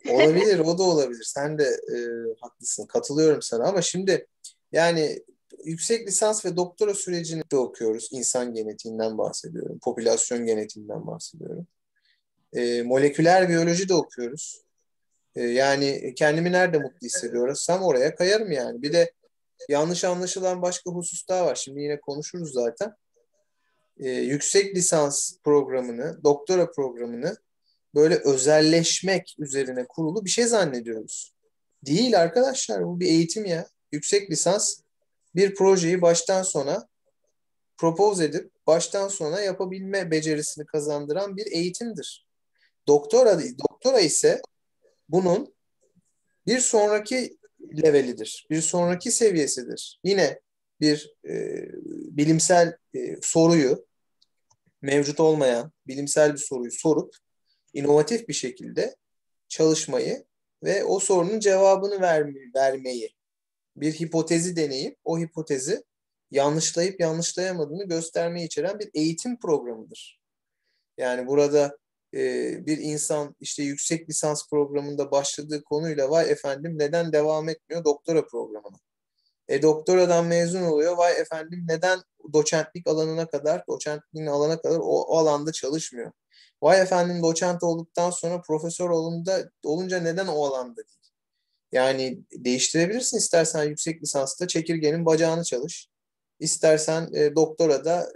Olabilir, o da olabilir. Sen de haklısın. Katılıyorum sana ama şimdi yani yüksek lisans ve doktora sürecini de okuyoruz. İnsan genetiğinden bahsediyorum. Popülasyon genetiğinden bahsediyorum. Moleküler biyoloji de okuyoruz. Yani kendimi nerede mutlu hissediyorsam oraya kayarım yani. Bir de yanlış anlaşılan başka husus daha var. Şimdi yine konuşuruz zaten. Yüksek lisans programını, doktora programını böyle özelleşmek üzerine kurulu bir şey zannediyoruz. Değil arkadaşlar, bu bir eğitim ya. Yüksek lisans bir projeyi baştan sona propose edip baştan sona yapabilme becerisini kazandıran bir eğitimdir. Doktora ise bunun bir sonraki levelidir. Bir sonraki seviyesidir. Yine bir bilimsel soruyu, mevcut olmayan bilimsel bir soruyu sorup inovatif bir şekilde çalışmayı ve o sorunun cevabını vermeyi, bir hipotezi deneyip o hipotezi yanlışlayıp yanlışlayamadığını göstermeyi içeren bir eğitim programıdır. Yani burada bir insan işte yüksek lisans programında başladığı konuyla vay efendim neden devam etmiyor doktora programına? Doktoradan mezun oluyor. Vay efendim neden doçentliğin alana kadar o alanda çalışmıyor? Vay efendim doçent olduktan sonra profesör olunca neden o alanda değil? Yani değiştirebilirsin istersen yüksek lisansta çekirgenin bacağını çalış. İstersen doktorada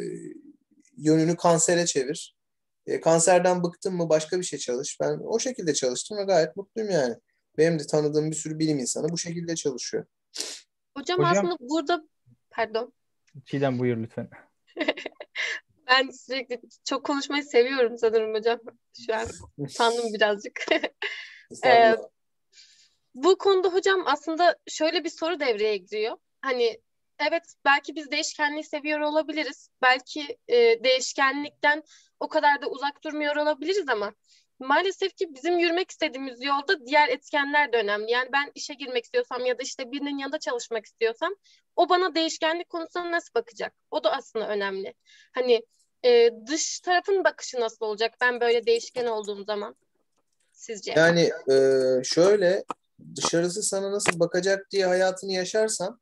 yönünü kansere çevir. Kanserden bıktın mı başka bir şey çalış. Ben o şekilde çalıştım ve gayet mutluyum yani. Benim de tanıdığım bir sürü bilim insanı bu şekilde çalışıyor. Hocam Hocam aslında burada, pardon, Çiğdem buyur lütfen. ben sürekli çok konuşmayı seviyorum sanırım hocam. Şu an utandım birazcık. Ee, Estağfurullah. Bu konuda hocam aslında şöyle bir soru devreye giriyor. Hani evet, belki biz değişkenliği seviyor olabiliriz. Belki değişkenlikten o kadar da uzak durmuyor olabiliriz ama maalesef ki bizim yürümek istediğimiz yolda diğer etkenler de önemli. Yani ben işe girmek istiyorsam ya da işte birinin yanında çalışmak istiyorsam o bana değişkenlik konusuna nasıl bakacak? O da aslında önemli. Hani dış tarafın bakışı nasıl olacak ben böyle değişken olduğum zaman sizce? Yani şöyle dışarısı sana nasıl bakacak diye hayatını yaşarsan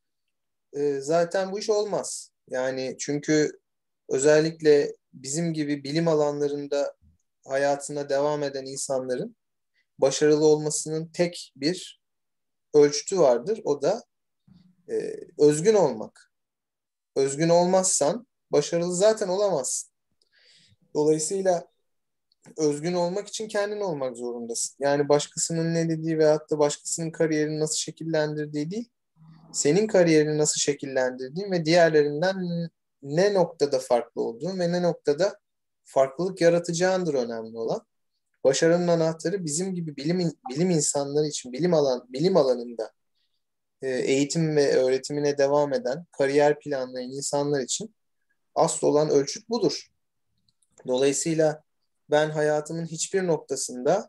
zaten bu iş olmaz. Yani çünkü özellikle bizim gibi bilim alanlarında hayatına devam eden insanların başarılı olmasının tek bir ölçütü vardır. O da özgün olmak. Özgün olmazsan başarılı zaten olamazsın. Dolayısıyla özgün olmak için kendin olmak zorundasın. Yani başkasının ne dediği veyahut da başkasının kariyerini nasıl şekillendirdiği değil, senin kariyerini nasıl şekillendirdiğin ve diğerlerinden ne noktada farklı olduğun ve ne noktada farklılık yaratacağındır önemli olan. Başarının anahtarı bizim gibi bilim insanları için bilim alanında eğitim ve öğretimine devam eden, kariyer planlayan insanlar için asıl olan ölçüt budur. Dolayısıyla ben hayatımın hiçbir noktasında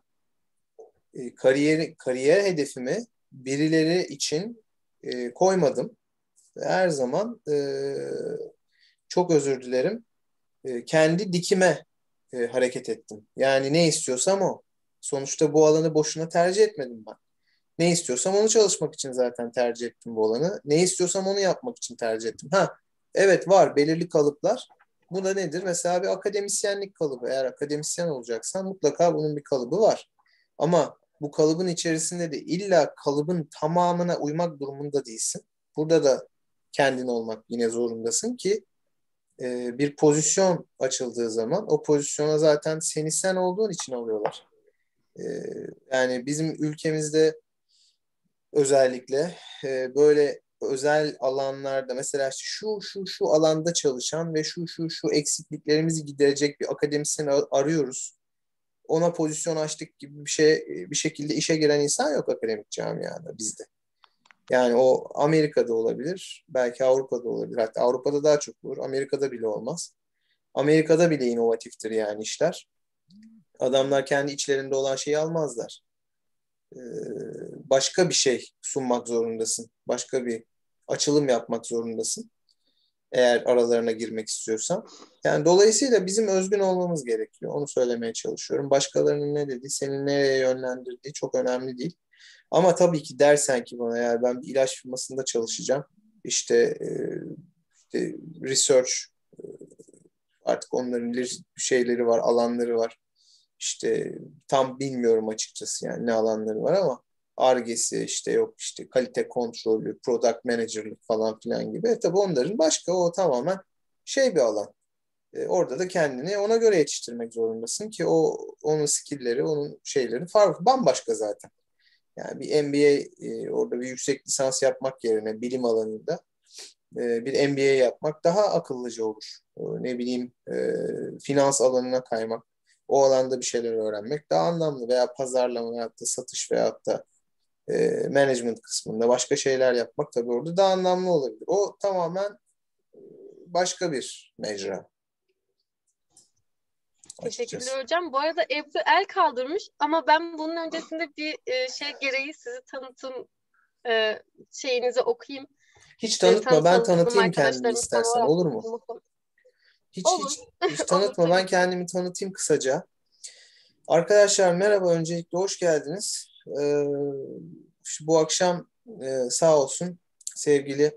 kariyer hedefimi birileri için koymadım. Her zaman çok özür dilerim kendi dikime hareket ettim. Yani ne istiyorsam o. Sonuçta bu alanı boşuna tercih etmedim ben. Ne istiyorsam onu çalışmak için zaten tercih ettim bu alanı. Ne istiyorsam onu yapmak için tercih ettim. Ha, evet var belirli kalıplar. Bu da nedir? Mesela bir akademisyenlik kalıbı. Eğer akademisyen olacaksan mutlaka bunun bir kalıbı var. Ama bu kalıbın içerisinde de illa kalıbın tamamına uymak durumunda değilsin. Burada da kendin olmak yine zorundasın ki bir pozisyon açıldığı zaman o pozisyona zaten seni sen olduğun için alıyorlar. E, Yani bizim ülkemizde özellikle böyle özel alanlarda mesela şu alanda çalışan ve şu eksikliklerimizi giderecek bir akademisyen arıyoruz. Ona pozisyon açtık gibi bir şekilde işe giren insan yok akademik camiada bizde. Yani o Amerika'da olabilir, belki Avrupa'da olabilir. Hatta Avrupa'da daha çok olur, Amerika'da bile olmaz. Amerika'da bile inovatiftir yani işler. Adamlar kendi içlerinde olan şeyi almazlar. Ee, Başka bir şey sunmak zorundasın. Başka bir açılım yapmak zorundasın. Eğer aralarına girmek istiyorsam. Yani dolayısıyla bizim özgün olmamız gerekiyor. Onu söylemeye çalışıyorum. Başkalarının ne dediği, seni nereye yönlendirdiği çok önemli değil. Ama tabii ki dersen ki bana, yani ben bir ilaç firmasında çalışacağım. İşte, işte research, e, artık onların şeyleri var, alanları var. İşte tam bilmiyorum açıkçası yani ne alanları var ama Ar-Ge'si, işte yok işte kalite kontrolü, product manager'lık falan filan gibi. Tabii onların başka, o tamamen şey bir alan. Orada da kendini ona göre yetiştirmek zorundasın ki onun skill'leri, onun şeyleri farklı, bambaşka zaten. Yani bir MBA, orada bir yüksek lisans yapmak yerine bilim alanında bir MBA yapmak daha akıllıca olur. Ne bileyim, finans alanına kaymak, o alanda bir şeyler öğrenmek daha anlamlı, veya pazarlama veyahut da satış veyahut da management kısmında başka şeyler yapmak tabii orada daha anlamlı olabilir. O tamamen başka bir mecra açıkçası. Teşekkürler hocam. Bu arada Ebru el kaldırmış ama ben bunun öncesinde bir şey gereği sizi tanıtım şeyinizi okuyayım. Hiç tanıtma, ben Tanıtalım tanıtayım kendimi arkadaşlarımız tam istersen, olarak. olur mu? Hiç Olur. hiç hiç Olur tanıtma, ben tabii ki. kendimi tanıtayım kısaca. Arkadaşlar merhaba, öncelikle hoş geldiniz. Bu akşam sağ olsun sevgili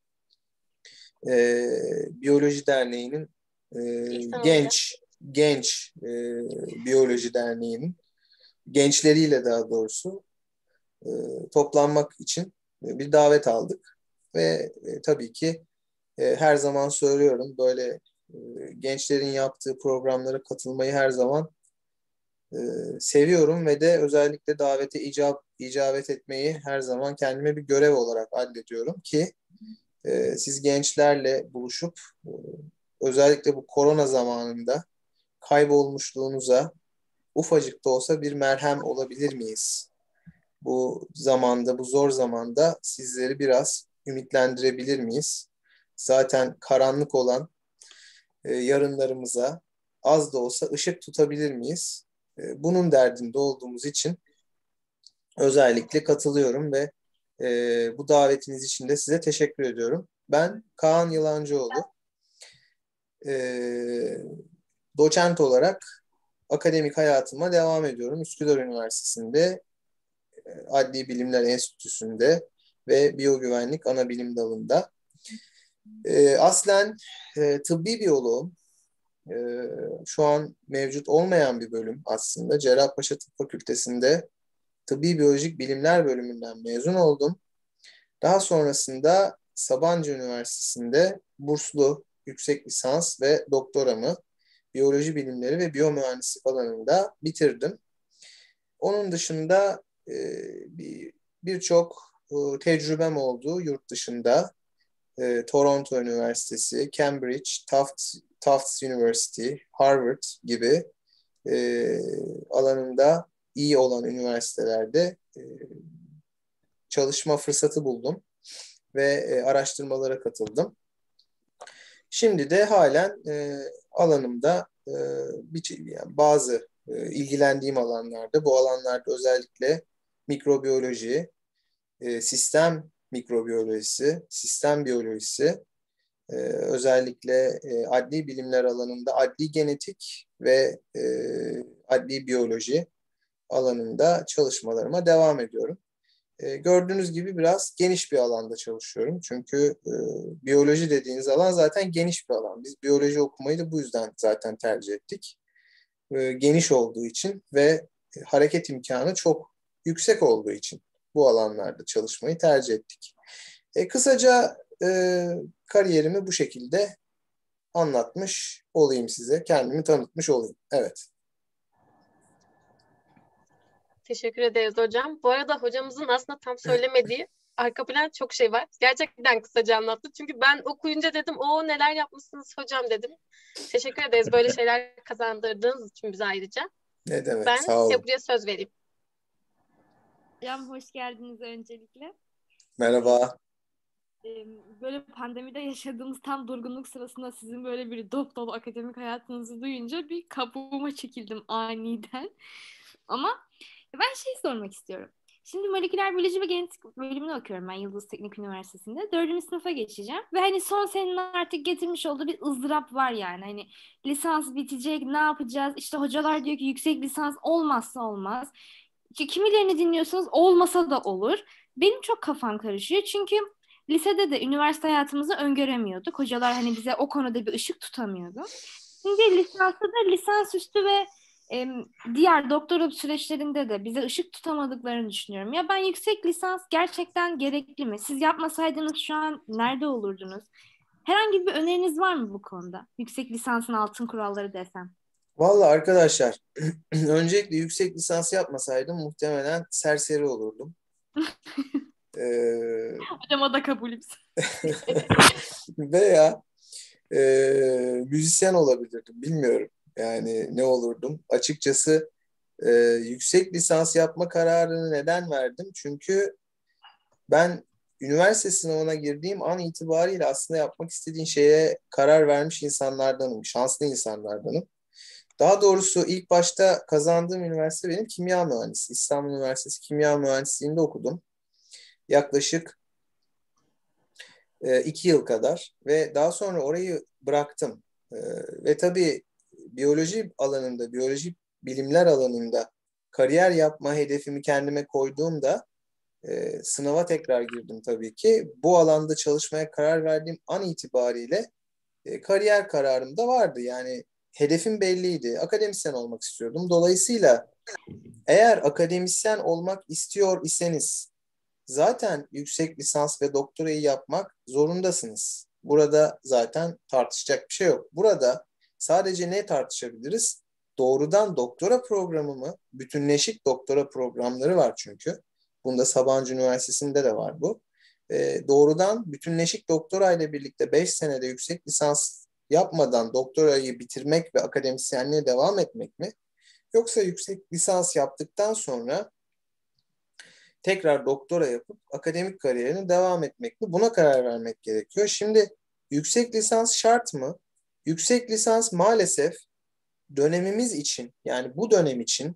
Biyoloji Derneği'nin, e, İhsan Hoca. genç Biyoloji Derneği'nin gençleriyle, daha doğrusu e, toplanmak için bir davet aldık. Ve tabii ki her zaman söylüyorum, böyle gençlerin yaptığı programlara katılmayı her zaman e, seviyorum ve de özellikle davete icabet etmeyi her zaman kendime bir görev olarak addediyorum ki siz gençlerle buluşup özellikle bu korona zamanında kaybolmuşluğunuza ufacık da olsa bir merhem olabilir miyiz? Bu zamanda, bu zor zamanda sizleri biraz ümitlendirebilir miyiz? Zaten karanlık olan yarınlarımıza az da olsa ışık tutabilir miyiz? Bunun derdinde olduğumuz için özellikle katılıyorum ve bu davetiniz için de size teşekkür ediyorum. Ben Kaan Yılancıoğlu, e, doçent olarak akademik hayatıma devam ediyorum. Üsküdar Üniversitesi'nde Adli Bilimler Enstitüsü'nde ve biyogüvenlik ana bilim dalında. Aslen tıbbi biyoloğum. E, Şu an mevcut olmayan bir bölüm aslında. Cerrahpaşa Tıp Fakültesi'nde Tıbbi Biyolojik Bilimler bölümünden mezun oldum. Daha sonrasında Sabancı Üniversitesi'nde burslu yüksek lisans ve doktoramı biyoloji bilimleri ve biyomühendislik alanında bitirdim. Onun dışında birçok tecrübem oldu yurt dışında. Toronto Üniversitesi, Cambridge, Tufts University, Harvard gibi alanında iyi olan üniversitelerde çalışma fırsatı buldum ve araştırmalara katıldım. Şimdi de halen alanımda yani bazı ilgilendiğim alanlarda, bu alanlarda özellikle mikrobiyoloji, sistem mikrobiyolojisi, sistem biyolojisi, özellikle adli bilimler alanında adli genetik ve adli biyoloji alanında çalışmalarıma devam ediyorum. Gördüğünüz gibi biraz geniş bir alanda çalışıyorum. Çünkü biyoloji dediğiniz alan zaten geniş bir alan. Biz biyoloji okumayı da bu yüzden zaten tercih ettik. Geniş olduğu için ve hareket imkanı çok yüksek olduğu için bu alanlarda çalışmayı tercih ettik. Kısaca kariyerimi bu şekilde anlatmış olayım size. Kendimi tanıtmış olayım. Evet. Teşekkür ederiz hocam. Bu arada hocamızın aslında tam söylemediği arka plan çok şey var. Gerçekten kısaca anlattı. Çünkü ben okuyunca dedim o neler yapmışsınız hocam dedim. Teşekkür ederiz böyle şeyler kazandırdığınız için bize ayrıca. Ne demek? Ben Sağ olun. Ebru'ya söz vereyim. Hocam hoş geldiniz öncelikle. Merhaba. Böyle pandemide yaşadığımız tam durgunluk sırasında sizin böyle bir dop dolu akademik hayatınızı duyunca bir kabuğuma çekildim aniden. Ama ben şey sormak istiyorum. Şimdi moleküler biyoloji ve genetik bölümünü okuyorum ben Yıldız Teknik Üniversitesi'nde. 4. sınıfa geçeceğim. Ve hani son senenin artık getirmiş olduğu bir ızdırap var yani. Hani lisans bitecek, ne yapacağız? İşte hocalar diyor ki yüksek lisans olmazsa olmaz. İşte kimilerini dinliyorsanız olmasa da olur. Benim çok kafam karışıyor. Çünkü lisede de üniversite hayatımızı öngöremiyorduk. Hocalar hani bize o konuda bir ışık tutamıyordu. Şimdi lisansta da lisansüstü ve diğer doktora süreçlerinde de bize ışık tutamadıklarını düşünüyorum. Ya ben yüksek lisans gerçekten gerekli mi? Siz yapmasaydınız şu an nerede olurdunuz? Herhangi bir öneriniz var mı bu konuda? Yüksek lisansın altın kuralları desem. Vallahi arkadaşlar, öncelikle yüksek lisans yapmasaydım muhtemelen serseri olurdum. Ee, Hocam o da kabulüm. veya müzisyen olabilirdim. Bilmiyorum. Yani ne olurdum? Açıkçası yüksek lisans yapma kararını neden verdim? Çünkü ben üniversite sınavına girdiğim an itibariyle aslında yapmak istediğin şeye karar vermiş insanlardanım. Şanslı insanlardanım. Daha doğrusu ilk başta kazandığım üniversite benim kimya mühendisi. İstanbul Üniversitesi Kimya Mühendisliği'nde okudum. Yaklaşık 2 yıl kadar ve daha sonra orayı bıraktım. E, ve tabii biyoloji alanında, biyoloji bilimler alanında kariyer yapma hedefimi kendime koyduğumda sınava tekrar girdim tabii ki. Bu alanda çalışmaya karar verdiğim an itibariyle kariyer kararım da vardı. Yani hedefim belliydi. Akademisyen olmak istiyordum. Dolayısıyla eğer akademisyen olmak istiyor iseniz zaten yüksek lisans ve doktorayı yapmak zorundasınız. Burada zaten tartışacak bir şey yok. Burada sadece ne tartışabiliriz? Doğrudan doktora programı mı? Bütünleşik doktora programları var çünkü. Bunda Sabancı Üniversitesi'nde de var bu. Doğrudan bütünleşik doktora ile birlikte 5 senede yüksek lisans yapmadan doktorayı bitirmek ve akademisyenliğe devam etmek mi? Yoksa yüksek lisans yaptıktan sonra tekrar doktora yapıp akademik kariyerine devam etmek mi? Buna karar vermek gerekiyor. Şimdi yüksek lisans şart mı? Yüksek lisans maalesef dönemimiz için yani bu dönem için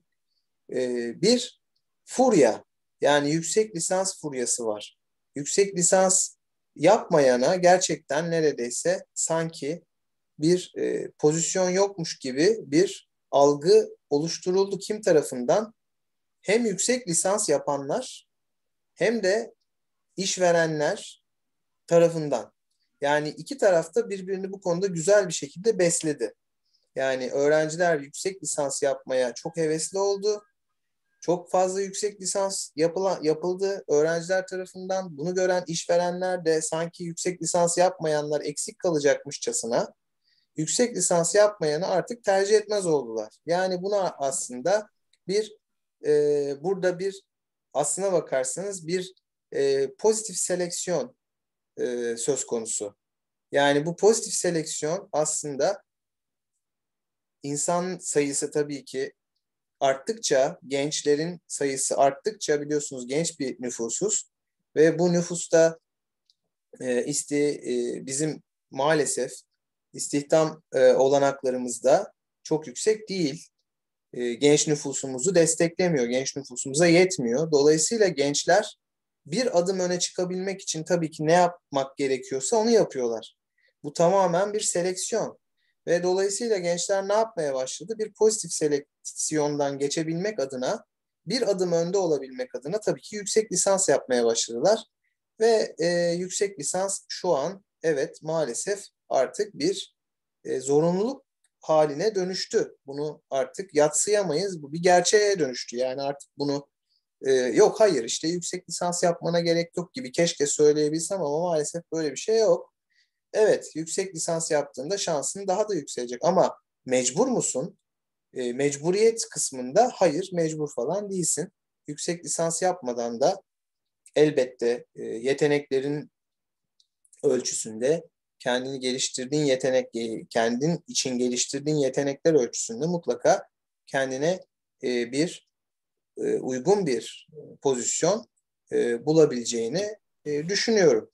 bir furya yani yüksek lisans furyası var. Yüksek lisans yapmayana gerçekten neredeyse sanki bir pozisyon yokmuş gibi bir algı oluşturuldu kim tarafından? Hem yüksek lisans yapanlar hem de işverenler tarafından. Yani iki tarafta birbirini bu konuda güzel bir şekilde besledi. Yani öğrenciler yüksek lisans yapmaya çok hevesli oldu. Çok fazla yüksek lisans yapıldı öğrenciler tarafından. Bunu gören işverenler de sanki yüksek lisans yapmayanlar eksik kalacakmışçasına yüksek lisans yapmayanı artık tercih etmez oldular. Yani buna aslında bir burada bir aslına bakarsanız bir pozitif seleksiyon söz konusu. Yani bu pozitif seleksiyon aslında insan sayısı tabii ki arttıkça, gençlerin sayısı arttıkça biliyorsunuz genç bir nüfusuz ve bu nüfusta bizim maalesef istihdam olanaklarımız da çok yüksek değil. Genç nüfusumuzu desteklemiyor, genç nüfusumuza yetmiyor. Dolayısıyla gençler bir adım öne çıkabilmek için tabii ki ne yapmak gerekiyorsa onu yapıyorlar. Bu tamamen bir seleksiyon. Ve dolayısıyla gençler ne yapmaya başladı? Bir pozitif seleksiyondan geçebilmek adına, bir adım önde olabilmek adına tabii ki yüksek lisans yapmaya başladılar. Ve yüksek lisans şu an evet maalesef artık bir zorunluluk haline dönüştü. Bunu artık yadsıyamayız. Bu bir gerçeğe dönüştü. Yani artık bunu yok hayır işte yüksek lisans yapmana gerek yok gibi keşke söyleyebilsem ama maalesef böyle bir şey yok. Evet yüksek lisans yaptığında şansın daha da yükselecek ama mecbur musun? Mecburiyet kısmında hayır mecbur falan değilsin. Yüksek lisans yapmadan da elbette yeteneklerin ölçüsünde kendini geliştirdiğin kendin için geliştirdiğin yetenekler ölçüsünde mutlaka kendine uygun bir pozisyon bulabileceğini düşünüyorum.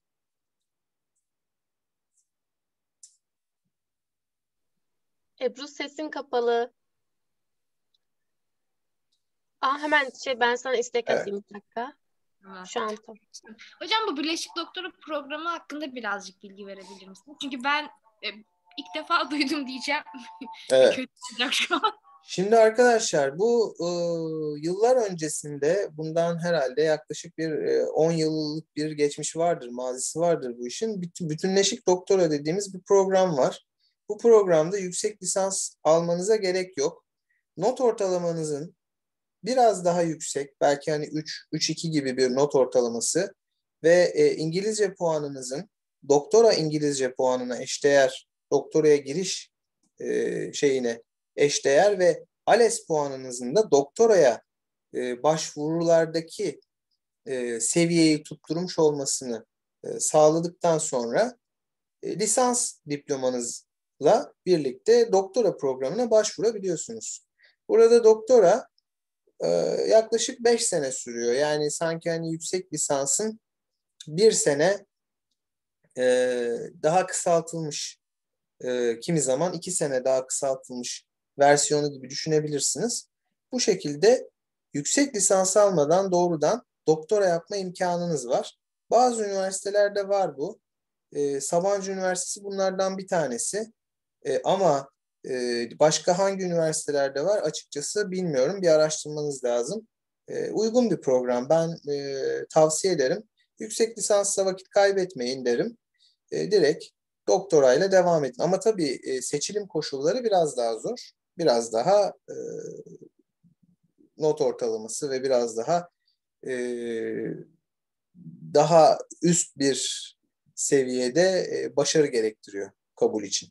Ebru sesin kapalı. Hemen ben sana istek Evet. atayım bir dakika. Tamam. Şu an tamam. Hocam bu Birleşik Doktora Programı hakkında birazcık bilgi verebilir misiniz? Çünkü ben ilk defa duydum diyeceğim. Evet. Kötü olacak şu an. Şimdi arkadaşlar bu yıllar öncesinde bundan herhalde yaklaşık bir 10 yıllık bir geçmişi vardır, mazisi vardır bu işin. Bütünleşik doktora dediğimiz bir program var. Bu programda yüksek lisans almanıza gerek yok. Not ortalamanızın biraz daha yüksek, belki hani 3-2 gibi bir not ortalaması ve İngilizce puanınızın doktora İngilizce puanına eşdeğer, doktoraya giriş şeyine eşdeğer ve ALES puanınızın da doktoraya başvurulardaki seviyeyi tutturmuş olmasını sağladıktan sonra lisans diplomanızla birlikte doktora programına başvurabiliyorsunuz. Burada doktora yaklaşık 5 sene sürüyor. Yani sanki hani yüksek lisansın bir sene daha kısaltılmış, kimi zaman 2 sene daha kısaltılmış versiyonu gibi düşünebilirsiniz. Bu şekilde yüksek lisans almadan doğrudan doktora yapma imkanınız var. Bazı üniversitelerde var bu. Sabancı Üniversitesi bunlardan bir tanesi. Ama başka hangi üniversitelerde var açıkçası bilmiyorum. Bir araştırmanız lazım. Uygun bir program. Ben tavsiye ederim. Yüksek lisansla vakit kaybetmeyin derim. Direkt doktorayla devam edin. Ama tabii seçilim koşulları biraz daha zor. Biraz daha not ortalaması ve biraz e, daha üst bir seviyede başarı gerektiriyor kabul için.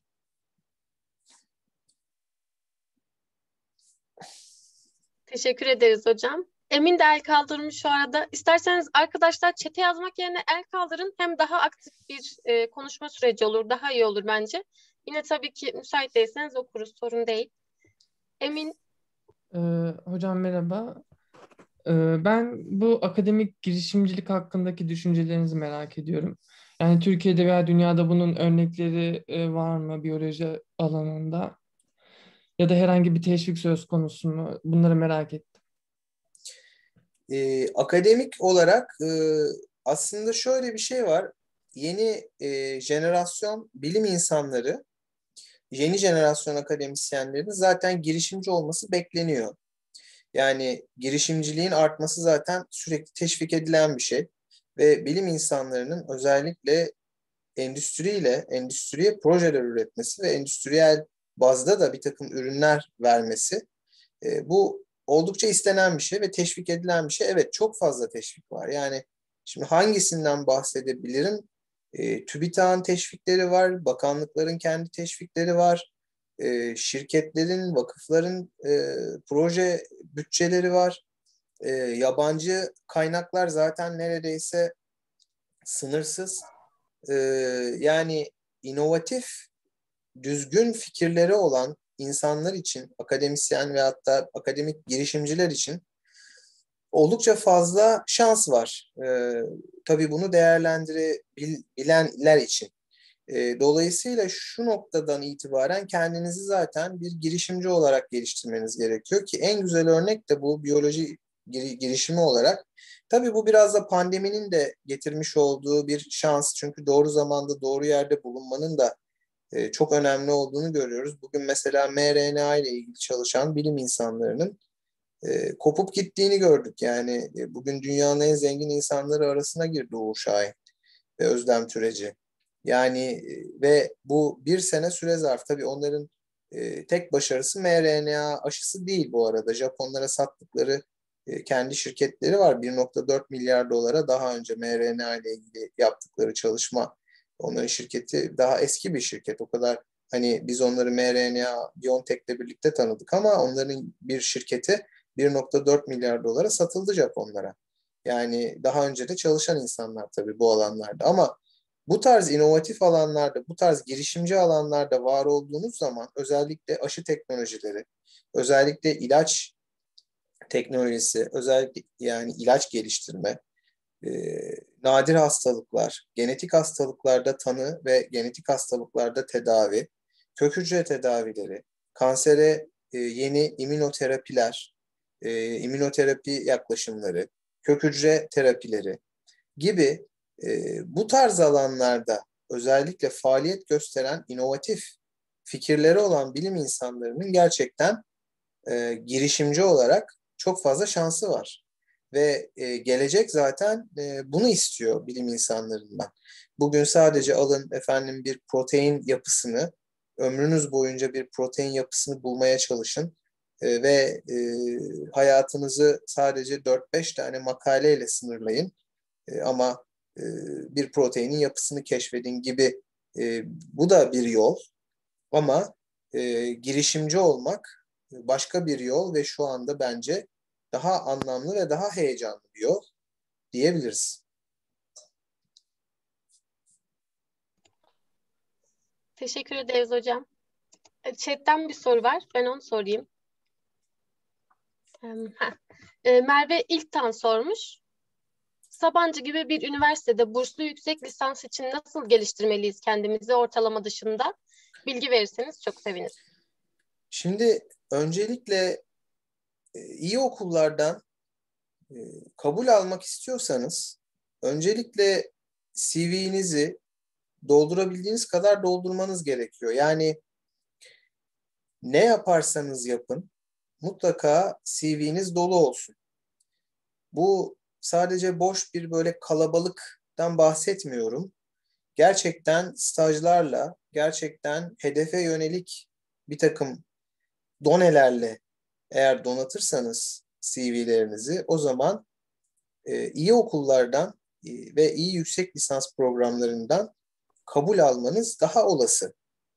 Teşekkür ederiz hocam. Emin de el kaldırmış şu arada. İsterseniz arkadaşlar chat'e yazmak yerine el kaldırın. Hem daha aktif bir konuşma süreci olur. Daha iyi olur bence. Yine tabii ki müsait değilseniz okuruz. Sorun değil. Emin. Hocam merhaba. Ben bu akademik girişimcilik hakkındaki düşüncelerinizi merak ediyorum. Yani Türkiye'de veya dünyada bunun örnekleri var mı biyoloji alanında? Ya da herhangi bir teşvik söz konusu mu? Bunları merak ettim. Akademik olarak aslında şöyle bir şey var. Yeni jenerasyon bilim insanları, yeni jenerasyon akademisyenlerin zaten girişimci olması bekleniyor. Yani girişimciliğin artması zaten sürekli teşvik edilen bir şey. Ve bilim insanlarının özellikle endüstriye projeler üretmesi ve endüstriyel bazda da bir takım ürünler vermesi bu oldukça istenen bir şey ve teşvik edilen bir şey. Evet, çok fazla teşvik var. Yani şimdi hangisinden bahsedebilirim? TÜBİTAK'ın teşvikleri var, bakanlıkların kendi teşvikleri var, şirketlerin, vakıfların proje bütçeleri var. Yabancı kaynaklar zaten neredeyse sınırsız. Yani inovatif, düzgün fikirleri olan insanlar için, akademisyen ve hatta akademik girişimciler için oldukça fazla şans var. Tabii bunu değerlendirebilenler için. Dolayısıyla şu noktadan itibaren kendinizi zaten bir girişimci olarak geliştirmeniz gerekiyor ki en güzel örnek de bu biyoloji girişimi olarak. Tabii bu biraz da pandeminin de getirmiş olduğu bir şans. Çünkü doğru zamanda doğru yerde bulunmanın da çok önemli olduğunu görüyoruz. Bugün mesela mRNA ile ilgili çalışan bilim insanlarının kopup gittiğini gördük. Yani bugün dünyanın en zengin insanları arasına girdi Uğur Şahin ve Özlem Türeci. Yani ve bu bir sene süre zarf. Tabii onların tek başarısı mRNA aşısı değil bu arada. Japonlara sattıkları kendi şirketleri var. 1,4 milyar dolara daha önce mRNA ile ilgili yaptıkları çalışma. Onların şirketi daha eski bir şirket. O kadar hani biz onları mRNA, BioNTech'le birlikte tanıdık ama onların bir şirketi 1,4 milyar dolara satıldı Japonlara. Yani daha önce de çalışan insanlar tabii bu alanlarda ama bu tarz inovatif alanlarda, bu tarz girişimci alanlarda var olduğunuz zaman özellikle aşı teknolojileri, özellikle ilaç teknolojisi, özellikle yani ilaç geliştirme, nadir hastalıklar, genetik hastalıklarda tanı ve genetik hastalıklarda tedavi, kök hücre tedavileri, kansere yeni immünoterapiler, immünoterapi yaklaşımları, kök hücre terapileri gibi bu tarz alanlarda özellikle faaliyet gösteren inovatif fikirleri olan bilim insanlarının gerçekten girişimci olarak çok fazla şansı var. Ve gelecek zaten bunu istiyor bilim insanlarından. Bugün sadece alın efendim bir protein yapısını, ömrünüz boyunca bir protein yapısını bulmaya çalışın ve hayatınızı sadece 4-5 tane makaleyle sınırlayın. Ama bir proteinin yapısını keşfedin gibi bu da bir yol. Ama girişimci olmak başka bir yol ve şu anda bence daha anlamlı ve daha heyecanlı bir yol diyebiliriz. Teşekkür ederiz hocam. Chat'ten bir soru var. Ben onu sorayım. Merve İlktan sormuş. Sabancı gibi bir üniversitede burslu yüksek lisans için nasıl geliştirmeliyiz kendimizi ortalama dışında? Bilgi verirseniz çok seviniriz. Şimdi öncelikle iyi okullardan kabul almak istiyorsanız öncelikle CV'nizi doldurabildiğiniz kadar doldurmanız gerekiyor. Yani ne yaparsanız yapın mutlaka CV'niz dolu olsun. Bu sadece boş bir böyle kalabalıktan bahsetmiyorum. Gerçekten stajlarla, gerçekten hedefe yönelik bir takım donelerle eğer donatırsanız CV'lerinizi o zaman iyi okullardan ve iyi yüksek lisans programlarından kabul almanız daha olası.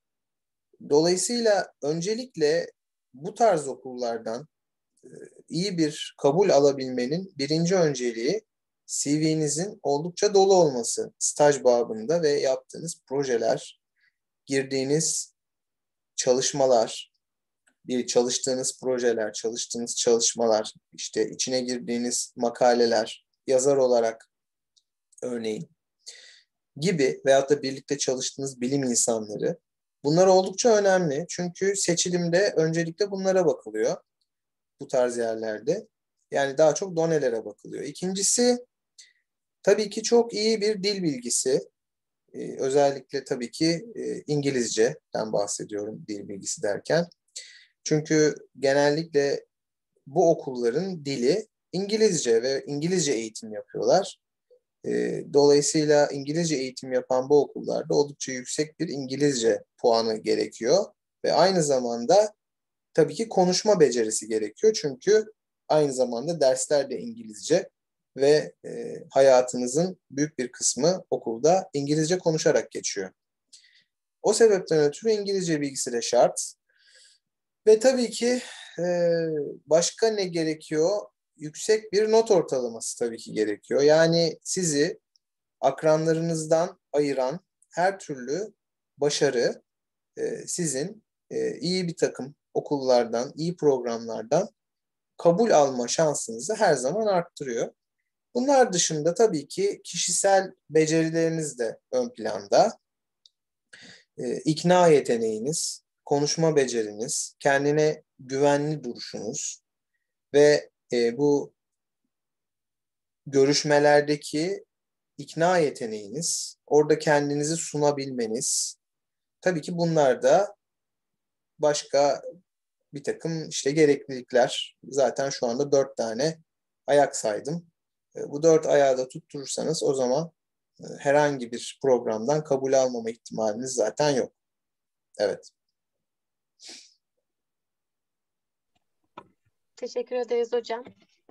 Dolayısıyla öncelikle bu tarz okullardan iyi bir kabul alabilmenin birinci önceliği CV'nizin oldukça dolu olması. Staj babında ve yaptığınız projeler, girdiğiniz çalışmalar, çalıştığınız projeler, çalıştığınız çalışmalar, işte içine girdiğiniz makaleler, yazar olarak örneğin gibi veyahut da birlikte çalıştığınız bilim insanları. Bunlar oldukça önemli çünkü seçilimde öncelikle bunlara bakılıyor bu tarz yerlerde. Yani daha çok donelere bakılıyor. İkincisi tabii ki çok iyi bir dil bilgisi. Özellikle tabii ki İngilizce'den bahsediyorum dil bilgisi derken. Çünkü genellikle bu okulların dili İngilizce ve İngilizce eğitim yapıyorlar. Dolayısıyla İngilizce eğitim yapan bu okullarda oldukça yüksek bir İngilizce puanı gerekiyor. Ve aynı zamanda tabii ki konuşma becerisi gerekiyor. Çünkü aynı zamanda dersler de İngilizce ve hayatınızın büyük bir kısmı okulda İngilizce konuşarak geçiyor. O sebepten ötürü İngilizce bilgisi de şart. Ve tabii ki başka ne gerekiyor? Yüksek bir not ortalaması tabii ki gerekiyor. Yani sizi akranlarınızdan ayıran her türlü başarı sizin iyi bir takım okullardan, iyi programlardan kabul alma şansınızı her zaman arttırıyor. Bunlar dışında tabii ki kişisel becerileriniz de ön planda. İkna yeteneğiniz, konuşma beceriniz, kendine güvenli duruşunuz ve bu görüşmelerdeki ikna yeteneğiniz, orada kendinizi sunabilmeniz, tabii ki bunlar da başka bir takım işte gereklilikler. Zaten şu anda 4 tane ayak saydım. Bu 4 ayağı da tutturursanız o zaman herhangi bir programdan kabul almama ihtimaliniz zaten yok. Evet. Teşekkür ederiz hocam.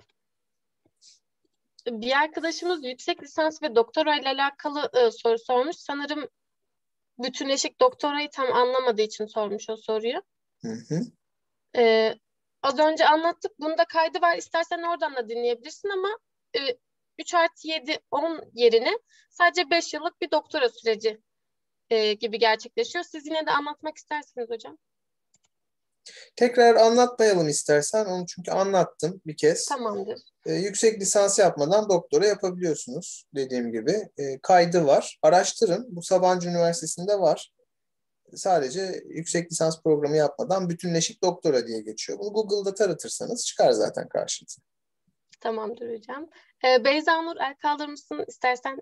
Bir arkadaşımız yüksek lisans ve doktora ile alakalı soru sormuş. Sanırım bütünleşik doktorayı tam anlamadığı için sormuş o soruyu. Hı hı. Az önce anlattık. Bunda kaydı var. İstersen oradan da dinleyebilirsin ama 3+7=10 yerine sadece 5 yıllık bir doktora süreci gibi gerçekleşiyor. Siz yine de anlatmak istersiniz hocam. Tekrar anlatmayalım istersen. Onu çünkü anlattım bir kez. Tamamdır. Yüksek lisans yapmadan doktora yapabiliyorsunuz dediğim gibi. Kaydı var. Araştırın. Bu Sabancı Üniversitesi'nde var. sadece yüksek lisans programı yapmadan bütünleşik doktora diye geçiyor. Bunu Google'da taratırsanız çıkar zaten karşınıza. Tamamdır hocam. Beyza Nur, el kaldırır mısın istersen?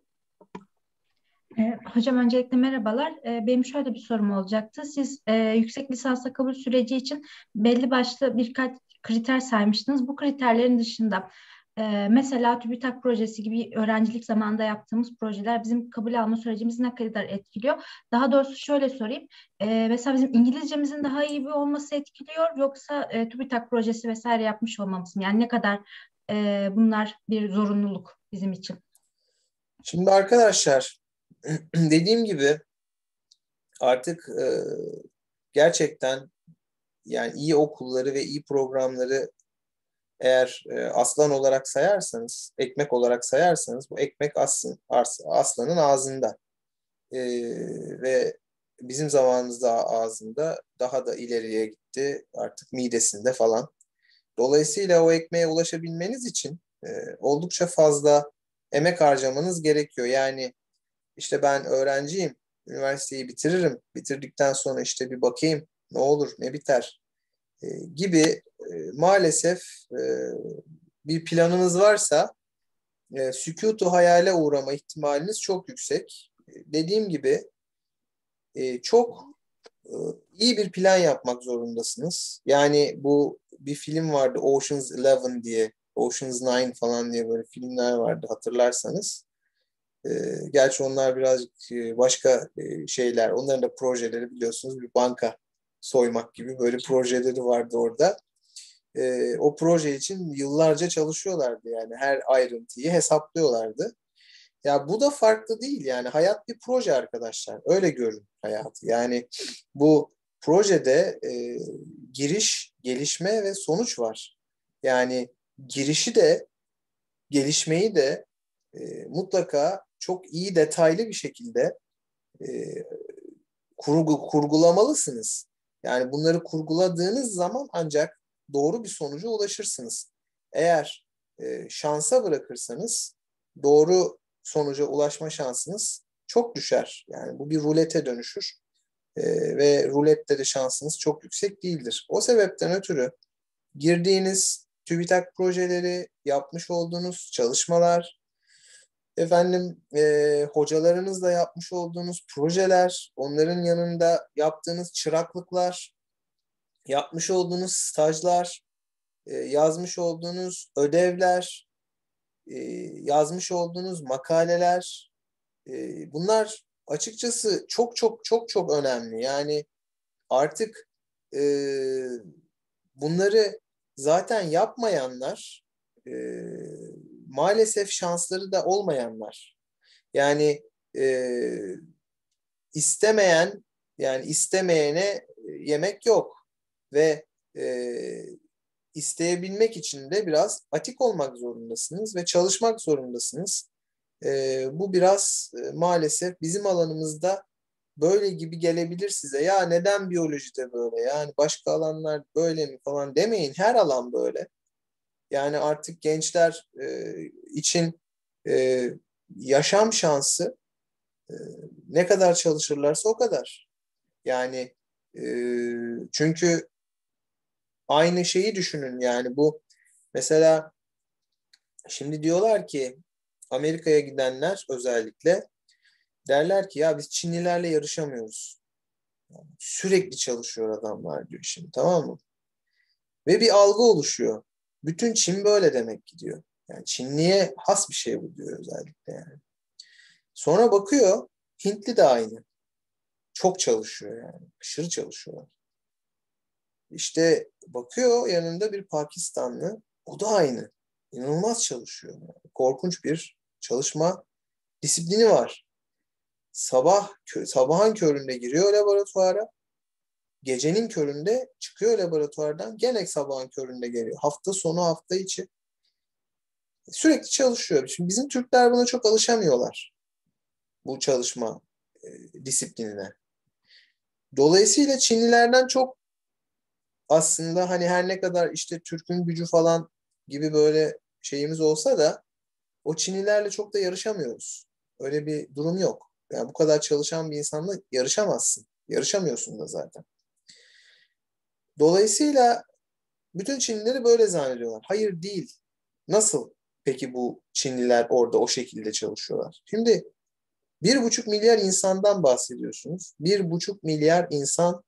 Hocam öncelikle merhabalar. Benim şöyle bir sorum olacaktı. Siz yüksek lisansa kabul süreci için belli başlı birkaç kriter saymıştınız. Bu kriterlerin dışında mesela TÜBİTAK projesi gibi öğrencilik zamanında yaptığımız projeler bizim kabul alma sürecimizi ne kadar etkiliyor? Daha doğrusu şöyle sorayım. Mesela bizim İngilizcemizin daha iyi bir olması etkiliyor yoksa TÜBİTAK projesi vesaire yapmış olmamız mı? Yani ne kadar bunlar bir zorunluluk bizim için? Şimdi arkadaşlar, dediğim gibi artık gerçekten yani iyi okulları ve iyi programları eğer aslan olarak sayarsanız, ekmek olarak sayarsanız bu ekmek aslanın ağzında. Ve bizim zamanımızda ağzında, daha da ileriye gitti artık midesinde falan. Dolayısıyla o ekmeğe ulaşabilmeniz için oldukça fazla emek harcamanız gerekiyor. Yani işte ben öğrenciyim, üniversiteyi bitiririm, bitirdikten sonra işte bir bakayım ne olur ne biter gibi maalesef bir planınız varsa sükutu hayale uğrama ihtimaliniz çok yüksek. Dediğim gibi çok iyi bir plan yapmak zorundasınız. Yani bu bir film vardı, Ocean's 11 diye, Ocean's 9 falan diye böyle filmler vardı hatırlarsanız. Gerçi onlar birazcık başka şeyler. Onların da projeleri biliyorsunuz bir banka soymak gibi böyle projeleri vardı orada. O proje için yıllarca çalışıyorlardı yani her ayrıntıyı hesaplıyorlardı. Ya bu da farklı değil yani hayat bir proje arkadaşlar. Öyle görün hayatı. Yani bu projede giriş, gelişme ve sonuç var. Yani girişi de gelişmeyi de mutlaka çok iyi detaylı bir şekilde e, kurgulamalısınız. Yani bunları kurguladığınız zaman ancak doğru bir sonuca ulaşırsınız. Eğer şansa bırakırsanız doğru sonuca ulaşma şansınız çok düşer. Yani bu bir rulete dönüşür. Ve rulette de şansınız çok yüksek değildir. O sebepten ötürü girdiğiniz TÜBİTAK projeleri, yapmış olduğunuz çalışmalar, hocalarınızla yapmış olduğunuz projeler, onların yanında yaptığınız çıraklıklar, yapmış olduğunuz stajlar, yazmış olduğunuz ödevler, yazmış olduğunuz makaleler, bunlar açıkçası çok çok çok çok önemli. Yani artık e, bunları zaten yapmayanlar maalesef şansları da olmayanlar. Yani istemeyen yani istemeyene yemek yok ve isteyebilmek için de biraz atik olmak zorundasınız ve çalışmak zorundasınız. Bu biraz maalesef bizim alanımızda böyle gibi gelebilir size. Ya neden biyolojide böyle? Yani başka alanlar böyle mi falan demeyin. Her alan böyle. Yani artık gençler için e, yaşam şansı ne kadar çalışırlarsa o kadar. Yani çünkü aynı şeyi düşünün yani bu mesela şimdi diyorlar ki Amerika'ya gidenler özellikle derler ki ya biz Çinlilerle yarışamıyoruz. Yani sürekli çalışıyor adamlar diyor şimdi tamam mı? Ve bir algı oluşuyor. Bütün Çin böyle demek ki diyor. Yani Çinliye has bir şey bu diyor özellikle yani. Sonra bakıyor Hintli de aynı. Çok çalışıyor yani. Aşırı çalışıyorlar. İşte bakıyor yanında bir Pakistanlı. O da aynı. İnanılmaz çalışıyor. Yani. Korkunç bir çalışma disiplini var. Sabahın köründe giriyor laboratuvara. Gecenin köründe çıkıyor laboratuvardan. Gene sabahın köründe geliyor. Hafta sonu hafta içi. Sürekli çalışıyor. Şimdi bizim Türkler buna çok alışamıyorlar. Bu çalışma disiplinine. Dolayısıyla Çinlilerden çok aslında hani her ne kadar işte Türk'ün gücü falan gibi böyle şeyimiz olsa da o Çinlilerle çok da yarışamıyoruz. Öyle bir durum yok. Yani bu kadar çalışan bir insanla yarışamazsın. Yarışamıyorsun da zaten. Dolayısıyla bütün Çinlileri böyle zannediyorlar. Hayır değil. Nasıl peki bu Çinliler orada o şekilde çalışıyorlar? Şimdi 1,5 milyar insandan bahsediyorsunuz. 1,5 milyar insan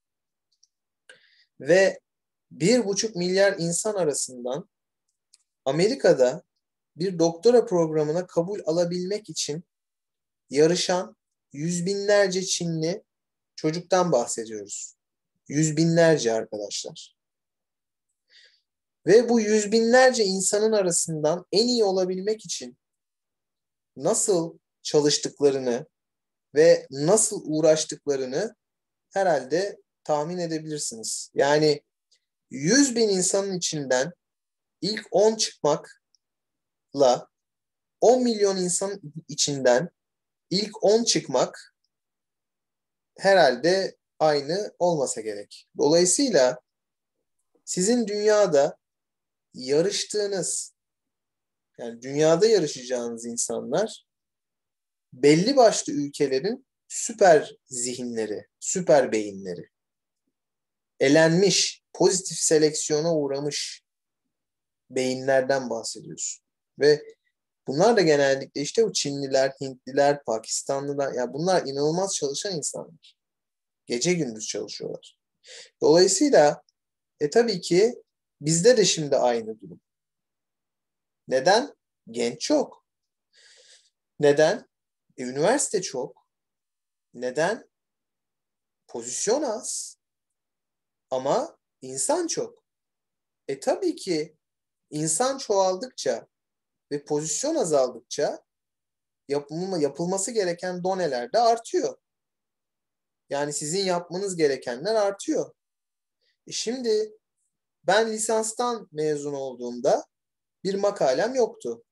ve 1,5 milyar insan arasından Amerika'da bir doktora programına kabul alabilmek için yarışan yüz binlerce Çinli çocuktan bahsediyoruz. Yüz binlerce arkadaşlar. Ve bu yüz binlerce insanın arasından en iyi olabilmek için nasıl çalıştıklarını ve nasıl uğraştıklarını herhalde tahmin edebilirsiniz. Yani 100 bin insanın içinden ilk 10 çıkmakla 10 milyon insanın içinden ilk 10 çıkmak herhalde aynı olmasa gerek. Dolayısıyla sizin dünyada yarıştığınız, yani dünyada yarışacağınız insanlar belli başlı ülkelerin süper zihinleri, süper beyinleri. Elenmiş, pozitif seleksiyona uğramış beyinlerden bahsediyorsun. Ve bunlar da genellikle işte bu Çinliler, Hintliler, Pakistanlılar, ya bunlar inanılmaz çalışan insanlar. Gece gündüz çalışıyorlar. Dolayısıyla tabii ki bizde de şimdi aynı durum. Neden? Genç çok. Neden? Üniversite çok. Neden? Pozisyon az. Ama insan çok. Tabii ki insan çoğaldıkça ve pozisyon azaldıkça yapılması gereken doneler de artıyor. Yani sizin yapmanız gerekenler artıyor. Şimdi ben lisanstan mezun olduğumda bir makalem yoktu.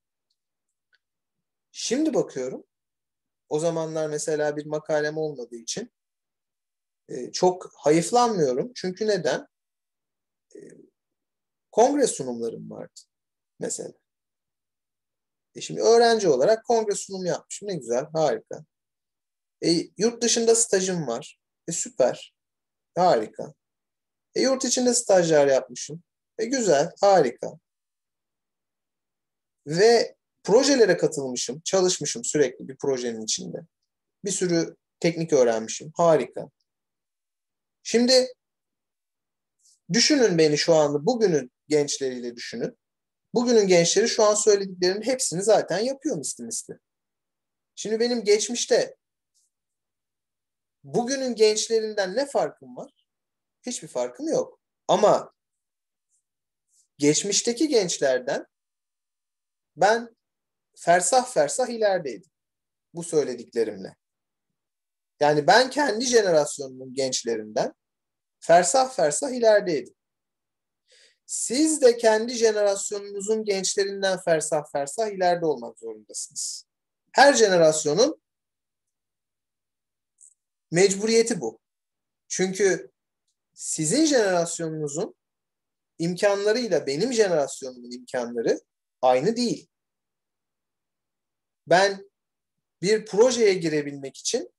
Şimdi bakıyorum, o zamanlar mesela bir makalem olmadığı için çok hayıflanmıyorum. Çünkü neden? Kongre sunumlarım vardı mesela. Şimdi öğrenci olarak kongre sunumu yapmışım. Ne güzel, harika. Yurt dışında stajım var. Süper, harika. Yurt içinde stajlar yapmışım. Güzel, harika. Ve projelere katılmışım, çalışmışım sürekli bir projenin içinde. Bir sürü teknik öğrenmişim, harika. Şimdi düşünün beni şu anda, bugünün gençleriyle düşünün. Bugünün gençleri şu an söylediklerinin hepsini zaten yapıyor misli. Şimdi benim geçmişte bugünün gençlerinden ne farkım var? Hiçbir farkım yok. Ama geçmişteki gençlerden ben fersah fersah ilerideydim bu söylediklerimle. Yani ben kendi jenerasyonumun gençlerinden fersah fersah ilerideydim. Siz de kendi jenerasyonunuzun gençlerinden fersah fersah ileride olmak zorundasınız. Her jenerasyonun mecburiyeti bu. Çünkü sizin jenerasyonunuzun imkanlarıyla benim jenerasyonumun imkanları aynı değil. Ben bir projeye girebilmek için